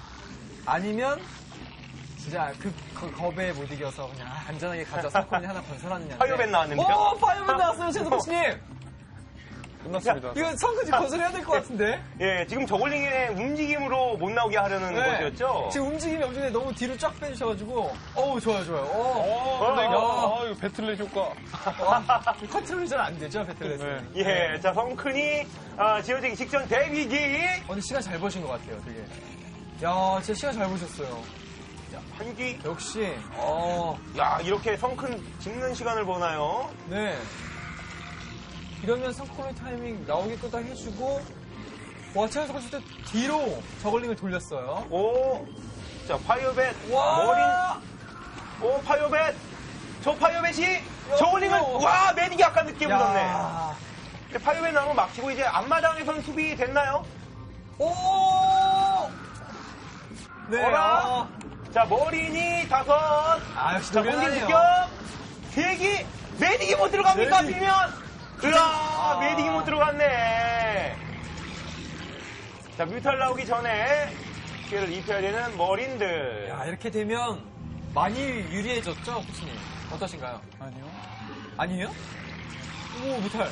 B: 아니면 진짜 그 거- 겁에 못 이겨서 그냥 아, 안전하게 가자 성큰이 하나 건설하느냐.
A: 파이어맨 나왔는데요?
B: 오, 파이어맨 나왔어요, 최도 코치님.
C: 끝났습니다.
B: 이거 성큰이 건설해야 될 것 같은데.
A: 예, 지금 저글링의 움직임으로 못 나오게 하려는
B: 네.
A: 것이었죠?
B: 지금 움직임이 엄청나게 너무 뒤로 쫙 빼주셔가지고, 어우, 좋아요, 좋아요. 어,
C: 어, 근데 이거,
B: 야.
C: 아, 이거 배틀넷 효과.
B: 와, 컨트롤이 잘 안 되죠, 배틀넷은.
C: 네.
A: 예, 자, 성큰이 아, 지어지기 직전 대비기.
B: 오늘 시간 잘 보신 것 같아요, 되게. 야, 진짜 시간 잘 보셨어요.
A: 한기.
B: 역시, 어,
A: 야, 이렇게 성큰 짓는 시간을 보나요?
B: 네. 이러면 성큰의 타이밍 나오게끔 딱 해주고, 와, 최현석 코치 때 뒤로 저글링을 돌렸어요.
A: 오, 자, 파이어벳.
B: 와!
A: 머리. 오, 파이어벳. 저 파이어벳이 저글링을,
B: 어.
A: 와, 매딕이 약간 늦게 묻었네.
B: 야.
A: 근데 파이어벳 나오면 막히고 이제 앞마당에선 수비 됐나요?
B: 오! 네.
A: 어라? 자, 머리니 다섯.
B: 아, 역시
A: 자, 본진
B: 노련하네요.
A: 습격. 대기. 매딕이 못 들어갑니까,
B: 매딕.
A: 빌면? 으아,
B: 아.
A: 매딕이 못 들어갔네. 자, 뮤탈 나오기 전에 피해를 입혀야 되는 머린들.
B: 야, 이렇게 되면 많이 유리해졌죠, 코치님? 어떠신가요?
C: 아니요.
B: 아니에요? 오, 뮤탈.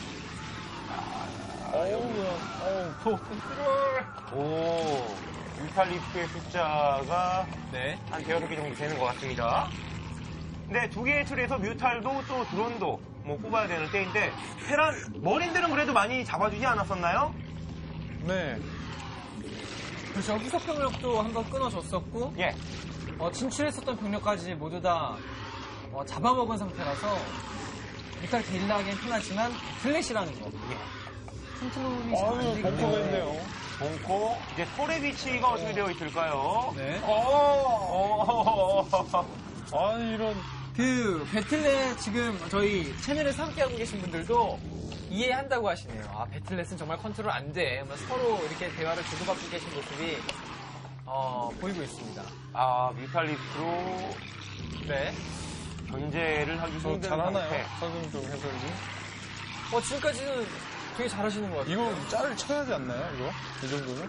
C: 어우, 그냥, 어우.
B: 오, 컨트롤.
A: 오, 뮤탈리스크의 숫자가
B: 네.
A: 한 대여섯 개 정도 되는 것 같습니다. 근데 두 개의 처리에서 뮤탈도 또 드론도 뭐 뽑아야 되는 때인데, 테란, 머린들은 그래도 많이 잡아주지 않았었나요?
C: 네.
B: 그렇죠. 후속 병력도 한번 끊어줬었고,
A: 예.
B: 어, 진출했었던 병력까지 모두 다 어, 잡아먹은 상태라서 뮤탈 게릴라하기엔 편하지만 플래시라는 거.
A: 예.
B: 컨트롤이 잘 안
C: 아유,
B: 되기
C: 벙커가
B: 때문에.
C: 있네요.
A: 본코, 이제 털의 위치가 어떻게 되어 있을까요?
B: 네.
A: 어,
C: 아니, 이런.
B: 그 배틀넷 지금 저희 채널에서 함께하고 계신 분들도 이해한다고 하시네요. 아, 배틀넷은 정말 컨트롤 안 돼. 뭐 서로 이렇게 대화를 주고받고 계신 모습이 어, 보이고 있습니다.
A: 아, 뮤탈리스크로
B: 네.
A: 견제를 하기
C: 저
A: 힘든
C: 잘하나요?
A: 상태.
C: 석영종 해설님?
B: 어, 지금까지는 되게 잘하시는 것 같아요.
C: 이거 짤을 쳐야 하지 않나요, 이거? 이 정도면?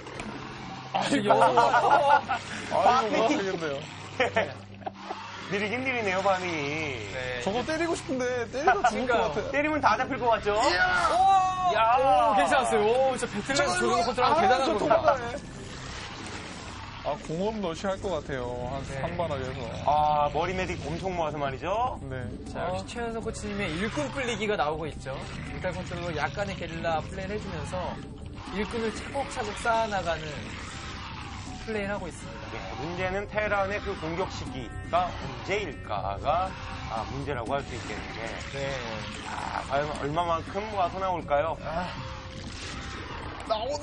B: 아이고.
C: 아이고, 모르겠네요.
A: 느리긴 느리네요, 밤이.
B: 네.
C: 저거 때리고 싶은데, 때리다 죽을 것
B: 그러니까요.
C: 같아.
A: 때리면 다 잡힐 것 같죠?
B: 오!
A: 야!
B: 오, 괜찮았어요. 오, 진짜 배틀넷 조정 컨트롤 대단한
C: 저
B: 겁니다.
C: 도망가네. 아, 공업 러시 할 것 같아요. 한
B: 네.
C: 삼 반하게해서.
A: 아, 머리 메딕 엄청 모아서 말이죠.
C: 네.
B: 자, 역시 최현석 코치님의 일꾼 끌리기가 나오고 있죠. 뮤탈 컨트롤로 약간의 게릴라 플레이를 해주면서 일꾼을 차곡차곡 쌓아나가는 플레이를 하고 있습니다.
A: 예, 문제는 테란의 그 공격 시기가 언제일까가 아, 문제라고 할 수 있겠는데.
B: 네.
A: 아, 과연 얼마만큼 와서 나올까요?
C: 나온,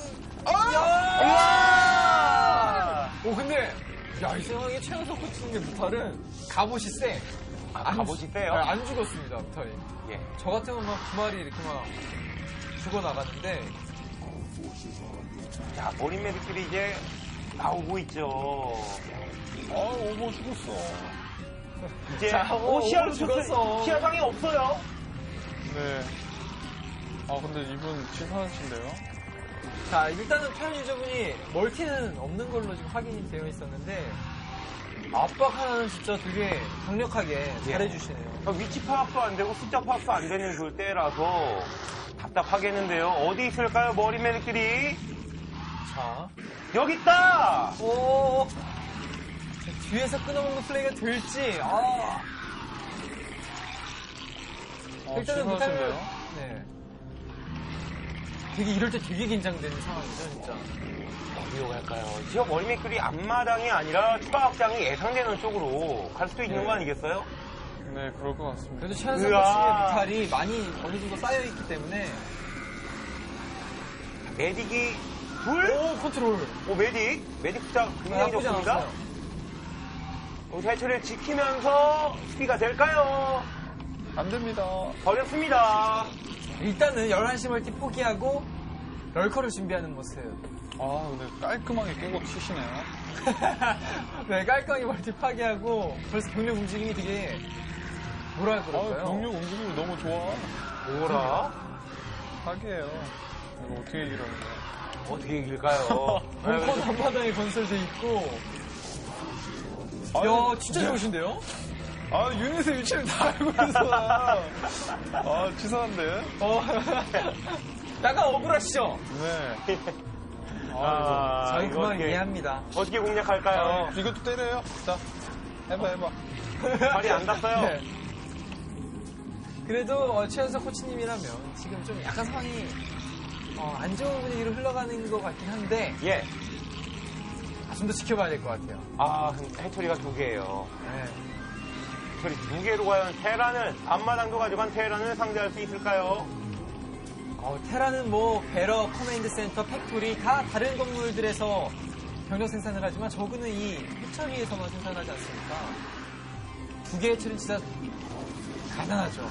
A: 아!
B: 오, 근데, 야, 이 상황에 최현석 코치님의 뮤탈은 갑옷이 세.
A: 아, 갑옷이 세요?
B: 네, 안 죽었습니다, 뮤탈이.
A: 예.
B: 저 같으면 막 두 마리 이렇게 막 죽어나갔는데,
A: 자, 머리 메딕들이 이제 나오고 있죠.
C: 아, 오버 죽었어.
A: 이제
B: 자,
A: 오,
B: 오,
A: 시야로
B: 죽었어.
A: 시야상이 없어요.
C: 네. 아, 근데 이분 치사하신데요?
B: 자, 일단은 태연 유저분이 멀티는 없는 걸로 지금 확인이 되어 있었는데, 압박 하나는 진짜 되게 강력하게 잘해주시네요.
A: 어, 위치 파악도 안 되고 숫자 파악도 안 되는 그 때라서 답답하겠는데요. 어디 있을까요, 머리 메딕들이?
B: 자,
A: 여기 있다!
B: 오, 자, 뒤에서 끊어먹는 플레이가 될지, 아.
C: 아,
B: 일단은 뮤탈,
C: 치사하신데요?
B: 네. 되게 이럴 때 되게 긴장되는 상황이죠, 진짜.
A: 어디로 갈까요? 지금 머리 메딕들이 앞마당이 아니라 추가 확장이 예상되는 쪽으로 갈 수도 있는
B: 네.
A: 거 아니겠어요?
C: 네, 그럴 것 같습니다.
B: 그래도 최현석
A: 으아.
B: 코치의 뮤탈이 많이 어느 정도 쌓여있기 때문에,
A: 메딕이 둘?
B: 오, 컨트롤.
A: 오, 메딕? 메딕 숫자 굉장히
B: 나쁘지
A: 좋습니다.
B: 않았어요.
A: 어, 대처를 지키면서 수비가 될까요?
C: 안 됩니다.
A: 어렵습니다.
B: 일단은 열한 시 멀티 포기하고 럴커를 준비하는 모습.
C: 아, 근데 깔끔하게 깨고 치시네요.
B: 네, 깔끔하게 멀티 파괴하고 벌써 병력 움직임이 되게 뭐라 할
C: 아,
B: 그럴까요?
C: 병력 움직임이 너무 좋아.
A: 뭐라?
C: 사기예요. 이거 어떻게 이기라는 거야.
A: 어떻게 이길까요?
B: 벙커도 앞마당에 건설돼 있고.
C: 아유,
B: 야, 진짜 좋으신데요?
C: 아, 유닛의 위치를 다 알고 있어. 아, 치사한데?
B: 어. 약간 억울하시죠?
C: 네.
A: 아,
B: 저희
A: 이거
B: 그만
A: 어떻게-
B: 이해합니다.
A: 어떻게 공략할까요?
C: 아, 이것도 때려요? 자, 해봐, 해봐.
A: 발이 안 닿았어요.
B: 네. 그래도 어, 최현석 코치님이라면 지금 좀 약간 상황이 어, 안 좋은 분위기로 흘러가는 것 같긴 한데
A: 예.
B: 아, 좀 더 지켜봐야 될 것 같아요.
A: 아, 해처리가 두 개예요.
B: 네.
A: 해처리 두 개로 과연 테란을, 앞마당도 가져간 테란을 상대할 수 있을까요?
B: 어, 테라는 뭐 베러, 커맨드 센터, 팩토리 다 다른 건물들에서 병력 생산을 하지만 저그는 이 해처리에서만 생산하지 않습니까? 두 개의 해처리는 진짜 가난하죠.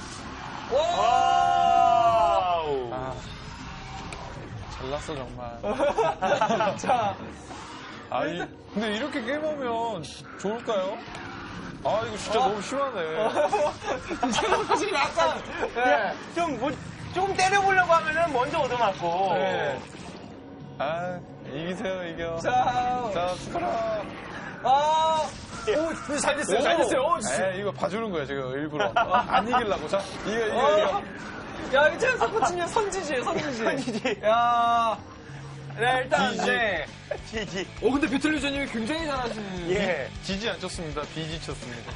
A: 와우!
C: 아, 잘났어, 정말.
B: 자,
C: 아, 이, 근데 이렇게 게임하면 좋을까요? 아, 이거 진짜 너무 심하네.
B: 지금 약간
A: 네. 좀, 뭐, 조금 때려보려고 하면은 먼저 얻어맞고.
B: 네.
C: 아, 이기세요, 이겨.
B: 자,
C: 자, 축하라.
B: 아, 오, 근데 잘 됐어요. 잘 됐어요. 오, 진짜.
C: 에이, 이거 봐주는 거야, 지금 일부러. 안 이기려고. 자, 이거, 이거,
B: 어.
C: 이거.
B: 야, 이거 최연석 코치님 선지지예요, 선지지.
A: 선지지.
B: 야. 네, 일단,
C: 지지.
B: 네.
A: 지지.
B: 오, 근데 배틀리저님이 굉장히 잘하시는.
A: 예.
C: 지지 안 쳤습니다. 비지 쳤습니다.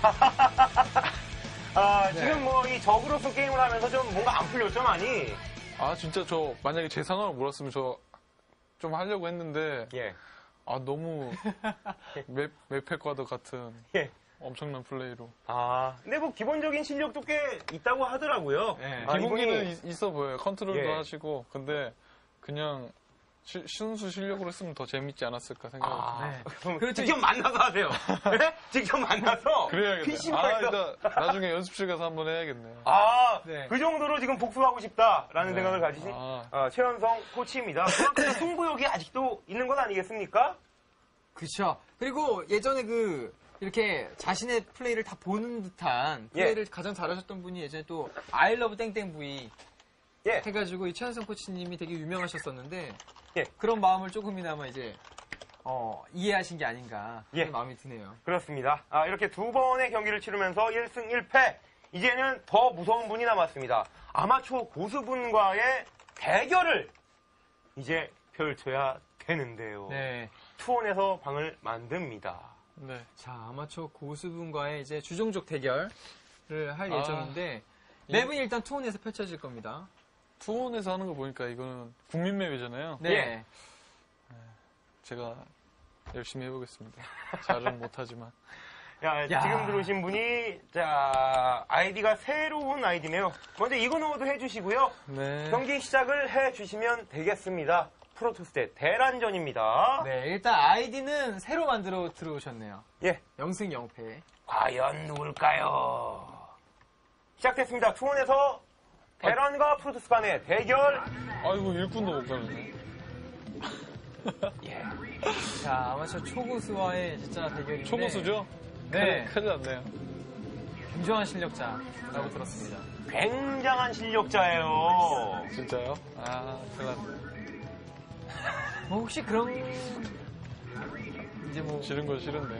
A: 아,
B: 네.
A: 지금 뭐 이 적으로서 게임을 하면서 좀 뭔가 안 풀렸죠, 많이?
C: 아, 진짜 저, 만약에 제 상황을 몰랐으면 저 좀 하려고 했는데,
A: 예.
C: 아, 너무 맵, 맵패과도 같은
A: 예.
C: 엄청난 플레이로.
A: 아, 근데 뭐 기본적인 실력도 꽤 있다고 하더라고요.
B: 네.
A: 아,
C: 기본기는
A: 이분이-
C: 있- 있어 보여요. 컨트롤도
A: 예.
C: 하시고, 근데 그냥 시- 순수 실력으로 했으면 더 재밌지 않았을까 생각합니다.
A: 아,
B: 네.
A: 그럼
B: 그렇죠.
A: 직접 만나서 하세요. 네? 직접 만나서.
C: 그래야겠네. 아,
A: 피시방에서.
C: 일단 나중에 연습실 가서 한번 해야겠네요.
A: 아,
B: 네.
A: 그 정도로 지금 복수하고 싶다라는
C: 네.
A: 생각을 가지신
C: 아.
A: 어, 최현성 코치입니다. 그만큼 승부욕이 아직도 있는 건 아니겠습니까?
B: 그쵸. 그리고 예전에 그, 이렇게 자신의 플레이를 다 보는 듯한 플레이를 가장 잘하셨던 분이 예전에 또 아이러브 땡땡부이
A: 예.
B: 해가지고 이 최현성 코치님이 되게 유명하셨었는데
A: 예.
B: 그런 마음을 조금이나마 이제 어, 이해하신 게 아닌가
A: 예.
B: 하는 마음이 드네요.
A: 그렇습니다. 아, 이렇게 두 번의 경기를 치르면서 일 승 일 패. 이제는 더 무서운 분이 남았습니다. 아마추어 고수분과의 대결을 이제 펼쳐야 되는데요.
B: 네.
A: 투혼에서 방을 만듭니다.
C: 네.
B: 자, 아마추어 고수분과의 이제 주종족 대결을 할
C: 아.
B: 예정인데 맵은 일단 투혼에서 펼쳐질 겁니다.
C: 투혼에서 하는 거 보니까 이거는 국민맵이잖아요.
B: 네.
A: 예.
C: 제가 열심히 해보겠습니다. 잘은 못하지만.
A: 야,
B: 야.
A: 지금 들어오신 분이, 자, 아이디가 새로운 아이디네요. 먼저 이건호도 해주시고요.
C: 네.
A: 경기 시작을 해주시면 되겠습니다. 프로토스의 대란전입니다.
B: 네, 일단 아이디는 새로 만들어 들어오셨네요.
A: 예.
B: 영승 영패.
A: 과연 누굴까요? 시작됐습니다. 투혼에서 대란과 프로토스 간의 대결.
C: 아이고, 일꾼도 못 가르네.
A: 예.
B: 자, 아마추어 초고수와의 진짜 대결인데.
C: 초보수죠?
B: 네.
C: 큰일 났네요.
B: 굉장한 실력자라고 들었습니다.
A: 굉장한 실력자예요.
C: 진짜요? 아, 큰일 났네.
B: 뭐 혹시 그런 이제 뭐
C: 싫은 건 싫은데.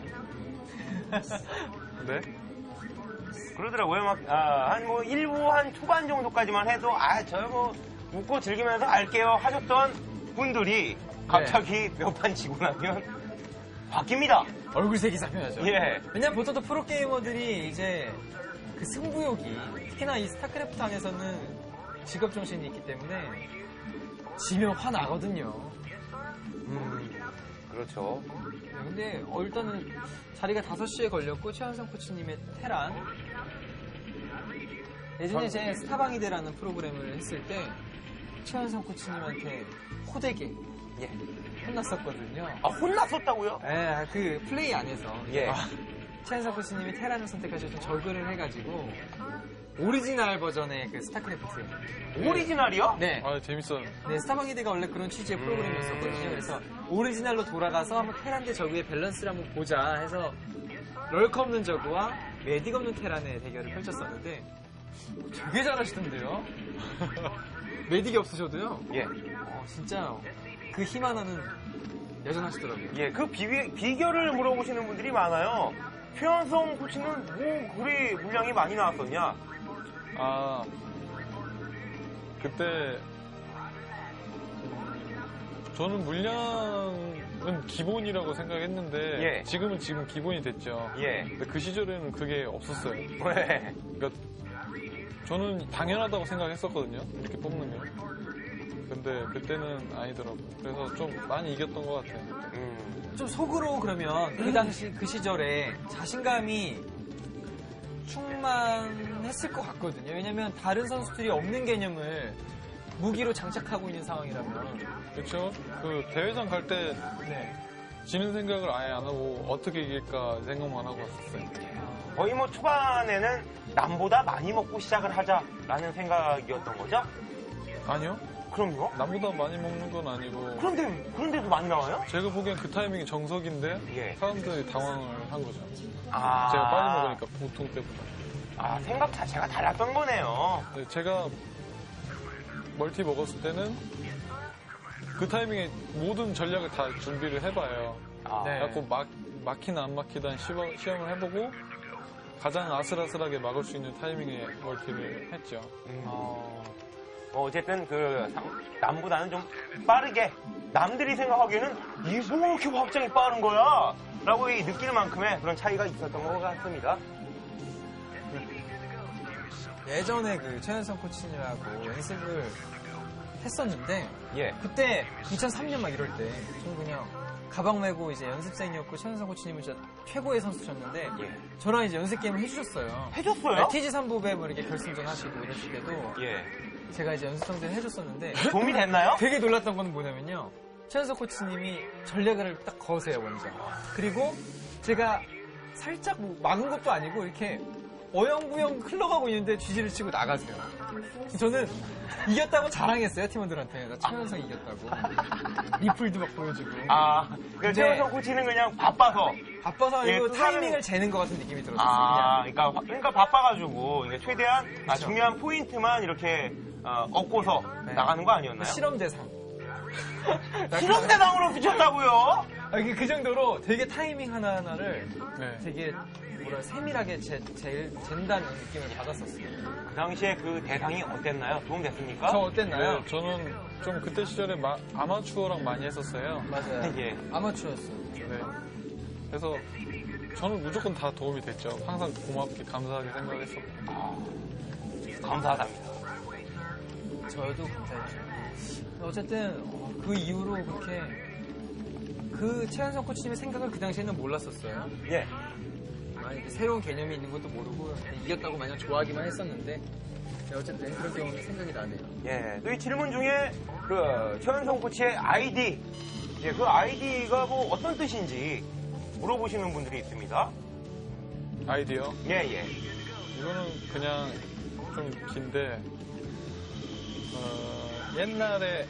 C: 네?
A: 그러더라고요. 막, 아, 한 뭐, 일부 한 초반 정도까지만 해도, 아, 저 뭐, 웃고 즐기면서 알게요 하셨던 분들이 갑자기 몇 판 지고 나면 바뀝니다.
B: 얼굴색이 잡혀야죠.
A: 예.
B: 왜냐면 보통 또 프로게이머들이 이제 그 승부욕이 특히나 이 스타크래프트 안에서는 직업 정신이 있기 때문에 지면 화나거든요.
A: 음, 그렇죠.
B: 네, 근데 어, 일단은 자리가 다섯 시에 걸렸고 최현성 코치님의 테란 예전에 제 스타방이대라는 프로그램을 했을 때 최현성 코치님한테 호되게
A: 예.
B: 혼났었거든요.
A: 아, 혼났었다고요?
B: 네, 그 플레이 안에서
A: 예.
B: 최현석 코치님이 테란을 선택하셔서 저그를 해가지고 오리지널 버전의 그 스타크래프트.
A: 오리지널이요?
B: 네,
C: 아, 재밌어.
B: 네 스타방이드가 원래 그런 취지의 프로그램이었었거든요. 그래서 오리지널로 돌아가서 한번 테란 대 저그의 밸런스를 한번 보자 해서 럴커 없는 저그와 메딕 없는 테란의 대결을 펼쳤었는데 되게 잘하시던데요. 메딕이 없으셔도요.
A: 예.
B: 어, 진짜 그 힘 하나는 여전하시더라고요.
A: 예, 그 비, 비결을 물어보시는 분들이 많아요. 최현성 코치는 뭐 그리 물량이 많이 나왔었냐?
C: 아, 그때, 저는 물량은 기본이라고 생각했는데,
A: 예.
C: 지금은 지금 기본이 됐죠.
A: 예.
C: 근데 그 시절에는 그게 없었어요.
A: 왜?
C: 그러니까, 저는 당연하다고 생각했었거든요. 이렇게 뽑는 게. 근데 그때는 아니더라고요. 그래서 좀 많이 이겼던 것 같아요.
A: 음,
B: 좀 속으로 그러면 그 당시 그 시절에 자신감이 충만했을 것 같거든요. 왜냐면 다른 선수들이 없는 개념을 무기로 장착하고 있는 상황이라면.
C: 그렇죠? 그 대회장 갈 때
B: 네.
C: 지는 생각을 아예 안 하고 어떻게 이길까 생각만 하고 왔었어요.
A: 거의 뭐 초반에는 남보다 많이 먹고 시작을 하자라는 생각이었던 거죠?
C: 아니요.
A: 그럼요.
C: 남보다 많이 먹는 건 아니고
A: 그런데, 그런데도 많이 나와요?
C: 제가 보기엔 그 타이밍이 정석인데
A: 예.
C: 사람들이 당황을 한 거죠.
A: 아.
C: 제가 빨리 먹으니까 보통 때보다.
A: 아, 생각 자체가 달랐던 거네요.
C: 네, 제가 멀티 먹었을 때는 그 타이밍에 모든 전략을 다 준비를 해봐요.
A: 아,
B: 네.
C: 그래갖고 막 막히나 안 막히든 시범, 시험을 해보고 가장 아슬아슬하게 막을 수 있는 타이밍에 멀티를 했죠.
A: 음. 어, 어쨌든 그 상- 남보다는 좀 빠르게 남들이 생각하기에는 이게 뭐 이렇게 확장이 빠른 거야? 라고 이 느끼는 만큼의 그런 차이가 있었던 것 같습니다.
B: 예전에 그 최현성 코치님하고 연습을 했었는데
A: 예.
B: 그때 이천삼 년 막 이럴 때 저는 그냥 가방 메고 이제 연습생이었고 최현성 코치님은 진짜 최고의 선수셨는데
A: 예.
B: 저랑 이제 연습 게임을 해주셨어요.
A: 해줬어요?
B: 티지 삼부배 뭐 이렇게 결승전 하시고 이랬을 때도
A: 예.
B: 제가 이제 연습 성대를 해줬었는데
A: 도움이 됐나요?
B: 되게 놀랐던 건 뭐냐면요. 최현석 코치님이 전략을 딱 거세요, 먼저. 그리고 제가 살짝 뭐 막은 것도 아니고 이렇게 어영부영 흘러가고 있는데 쥐지를 치고 나가세요. 저는 이겼다고 자랑했어요, 팀원들한테. 나 최현석이 이겼다고. 리플도 막 보여주고.
A: 아, 그
B: 네.
A: 최현성 코치는 그냥 바빠서.
B: 바빠서 아니고
A: 예, 또
B: 타이밍을
A: 사람이-
B: 재는 것 같은 느낌이 들었어요.
A: 아,
B: 그냥.
A: 그러니까, 그러니까 바빠가지고 이게 최대한 아,
B: 그쵸.
A: 중요한 포인트만 이렇게 어, 얻고서
B: 네.
A: 나가는 거 아니었나요?
B: 실험 대상.
A: 실험 대상으로 붙였다고요?
B: 아, 이게 그 정도로 되게 타이밍 하나하나를
C: 네.
B: 되게 뭐라 세밀하게 재, 재, 잰다는 느낌을 받았었어요.
A: 그 당시에 그 대상이 어땠나요? 도움됐습니까?
B: 저 어땠나요?
C: 네, 저는 좀 그때 시절에 마- 아마추어랑 많이 했었어요.
B: 맞아요.
A: 예.
B: 아마추어였어요.
C: 네. 그래서 저는 무조건 다 도움이 됐죠. 항상 고맙게 감사하게 생각했었고.
A: 감사하답니다.
B: 저도 감사했죠. 어쨌든 어, 그 이후로 그렇게 그 최현석 코치님의 생각을 그 당시에는 몰랐었어요.
A: 예.
B: 만약에 새로운 개념이 있는 것도 모르고 이겼다고 마냥 좋아하기만 했었는데 네, 어쨌든 그런 경험이 생각이 나네요.
A: 예. 또 이 질문 중에 그 최현성 코치의 아이디, 예, 그 아이디가 뭐 어떤 뜻인지 물어보시는 분들이 있습니다.
C: 아이디어?
A: 예, 예.
C: 이거는 그냥 좀 긴데, 어, 옛날에,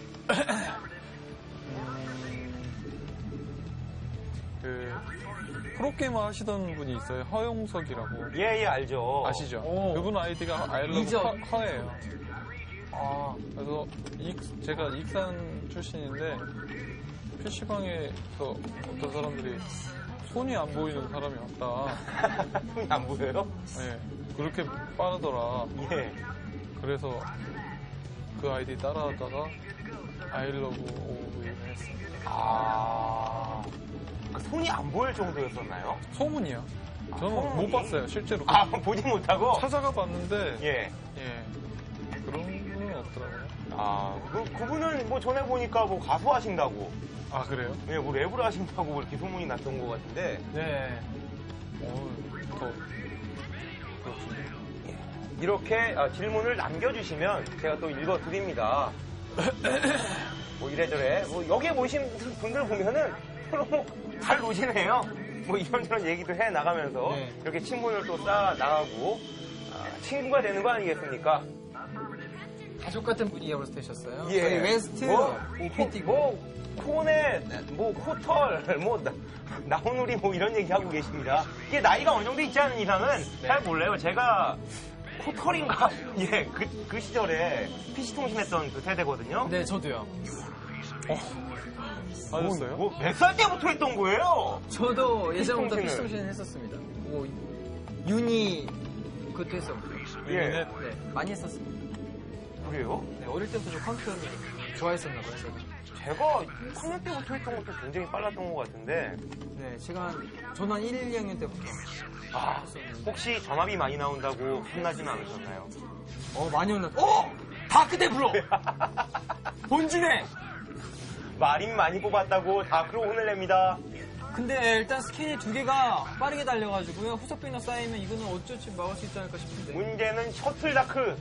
C: 음, 그, 프로게이머 하시던 분이 있어요. 허용석이라고.
A: 예, 예, 알죠.
C: 아시죠?
B: 오.
C: 그분 아이디가 아일러브
B: 이죠.
C: 허, 허예요.
B: 아,
C: 그래서 익- 제가 익산 출신인데 피시방에서 어떤 사람들이 손이 안 보이는 사람이 왔다.
A: 손이 안 보여요?
C: 네, 그렇게 빠르더라.
A: 예.
C: 그래서 그 아이디 따라하다가 아이러브 오브를 했어요.
A: 아. 그 손이 안 보일 정도였었나요?
C: 소문이요. 저는
A: 소문이?
C: 못 봤어요, 실제로.
A: 아, 보지 못하고?
C: 찾아가 봤는데
A: 예.
C: 예, 그런 분은 없더라고요.
A: 아, 그, 그분은 뭐 전에 보니까 뭐 가수 하신다고.
C: 아, 그래요?
A: 예, 뭐 랩을 하신다고 뭐 이렇게 소문이 났던 것 같은데.
B: 네.
C: 어, 더 그렇군요.
A: 이렇게 아, 질문을 남겨주시면 제가 또 읽어드립니다. 뭐 이래저래. 뭐 여기에 모신 분들 보면은 서로 뭐잘 노시네요. 뭐 이런저런 얘기도 해 나가면서
B: 네.
A: 이렇게 친분을 또 쌓아 나가고 아, 친구가 되는 거 아니겠습니까?
B: 가족 같은 분위기가 벌써 되셨어요.
A: 예.
B: 저희 웨스트
A: 뭐,
B: 오피티
A: 뭐 코네, 뭐 코털, 뭐 나, 나훈우리 뭐 이런 얘기 하고 계십니다. 이게 나이가 어느 정도 있지 않은 이상은
B: 네.
A: 잘 몰라요. 제가 코털인가? 예, 그, 그 시절에 피씨통신 했던 그 세대거든요.
B: 네, 저도요.
C: 맞았어요?
A: 뭐 몇 살 때부터 했던 거예요?
B: 저도 예전부터
A: 피씨통신을.
B: 피씨통신을 했었습니다. 뭐 유니 그것도 했었고.
A: 예.
C: 유니넷?
B: 네, 많이 했었습니다.
A: 그래요?
B: 네, 어릴 때부터 좀 컴퓨터를 좋아했었나 봐요. 저도.
A: 제가 육 학년 때부터 했던 것도 굉장히 빨랐던 것 같은데
B: 네, 제가 한, 저는 한 일, 이 학년 때부터
A: 아,
B: 했었는데.
A: 혹시 전압이 많이 나온다고 혼나지는 않으셨나요?
B: 어, 많이 올랐 어! 다크대 불러! 본진해!
A: 마린 많이 뽑았다고 다크로 혼을 냅니다.
B: 근데 일단 스캔이 두 개가 빠르게 달려가지고요. 후속 빙너 쌓이면 이거는 어쩔지 막을 수 있지 않을까 싶은데.
A: 문제는 셔틀 다크.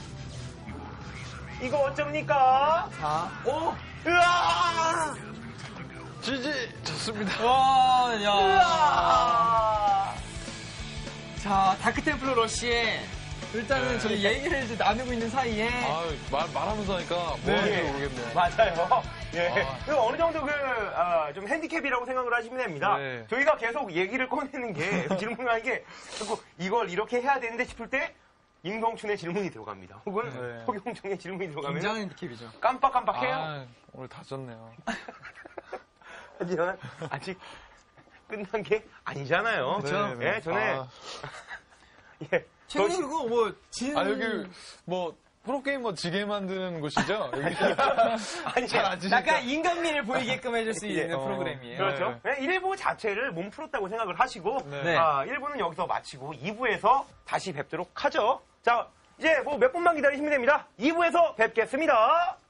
A: 이거 어쩝니까?
B: 자,
A: 오! 으아!
C: 지지! 좋습니다.
B: 와, 야.
A: 으아!
B: 자, 다크템플러 러시에 일단은
C: 네.
B: 저희 얘기를 이제 나누고 있는 사이에
C: 아, 말, 말하면서 하니까 뭐
A: 네.
C: 하는지 모르겠네요.
A: 맞아요. 예.
C: 아.
A: 그 어느 정도 그, 아, 좀 핸디캡이라고 생각을 하시면 됩니다.
C: 네.
A: 저희가 계속 얘기를 꺼내는 게, 질문하는 게, 자꾸 이걸 이렇게 해야 되는데 싶을 때, 임성춘의 질문이 들어갑니다. 혹은
C: 네.
A: 허경정의 질문이 들어가면
B: 굉장한 핸디캡이죠.
A: 깜빡깜빡해요.
C: 아, 오늘 다졌네요.
A: 하지만 아직 끝난 게 아니잖아요.
C: 그쵸? 네, 네.
A: 예, 전에
C: 아.
A: 예,
B: 최근에
A: 저-
B: 그리고 뭐 진.
C: 아, 여기 뭐 프로게이머 지게 만드는 곳이죠? 여기.
A: 아니
C: 잘 아시니까.
B: 약간 인간미를 보이게끔 해줄 수
A: 예,
B: 있는
C: 어.
B: 프로그램이에요.
A: 그렇죠. 네, 일 부 자체를 몸 풀었다고 생각을 하시고
C: 네.
A: 아, 일 부는 여기서 마치고 이 부에서 다시 뵙도록 하죠. 자, 이제 뭐 몇 분만 기다리시면 됩니다. 이 부에서 뵙겠습니다.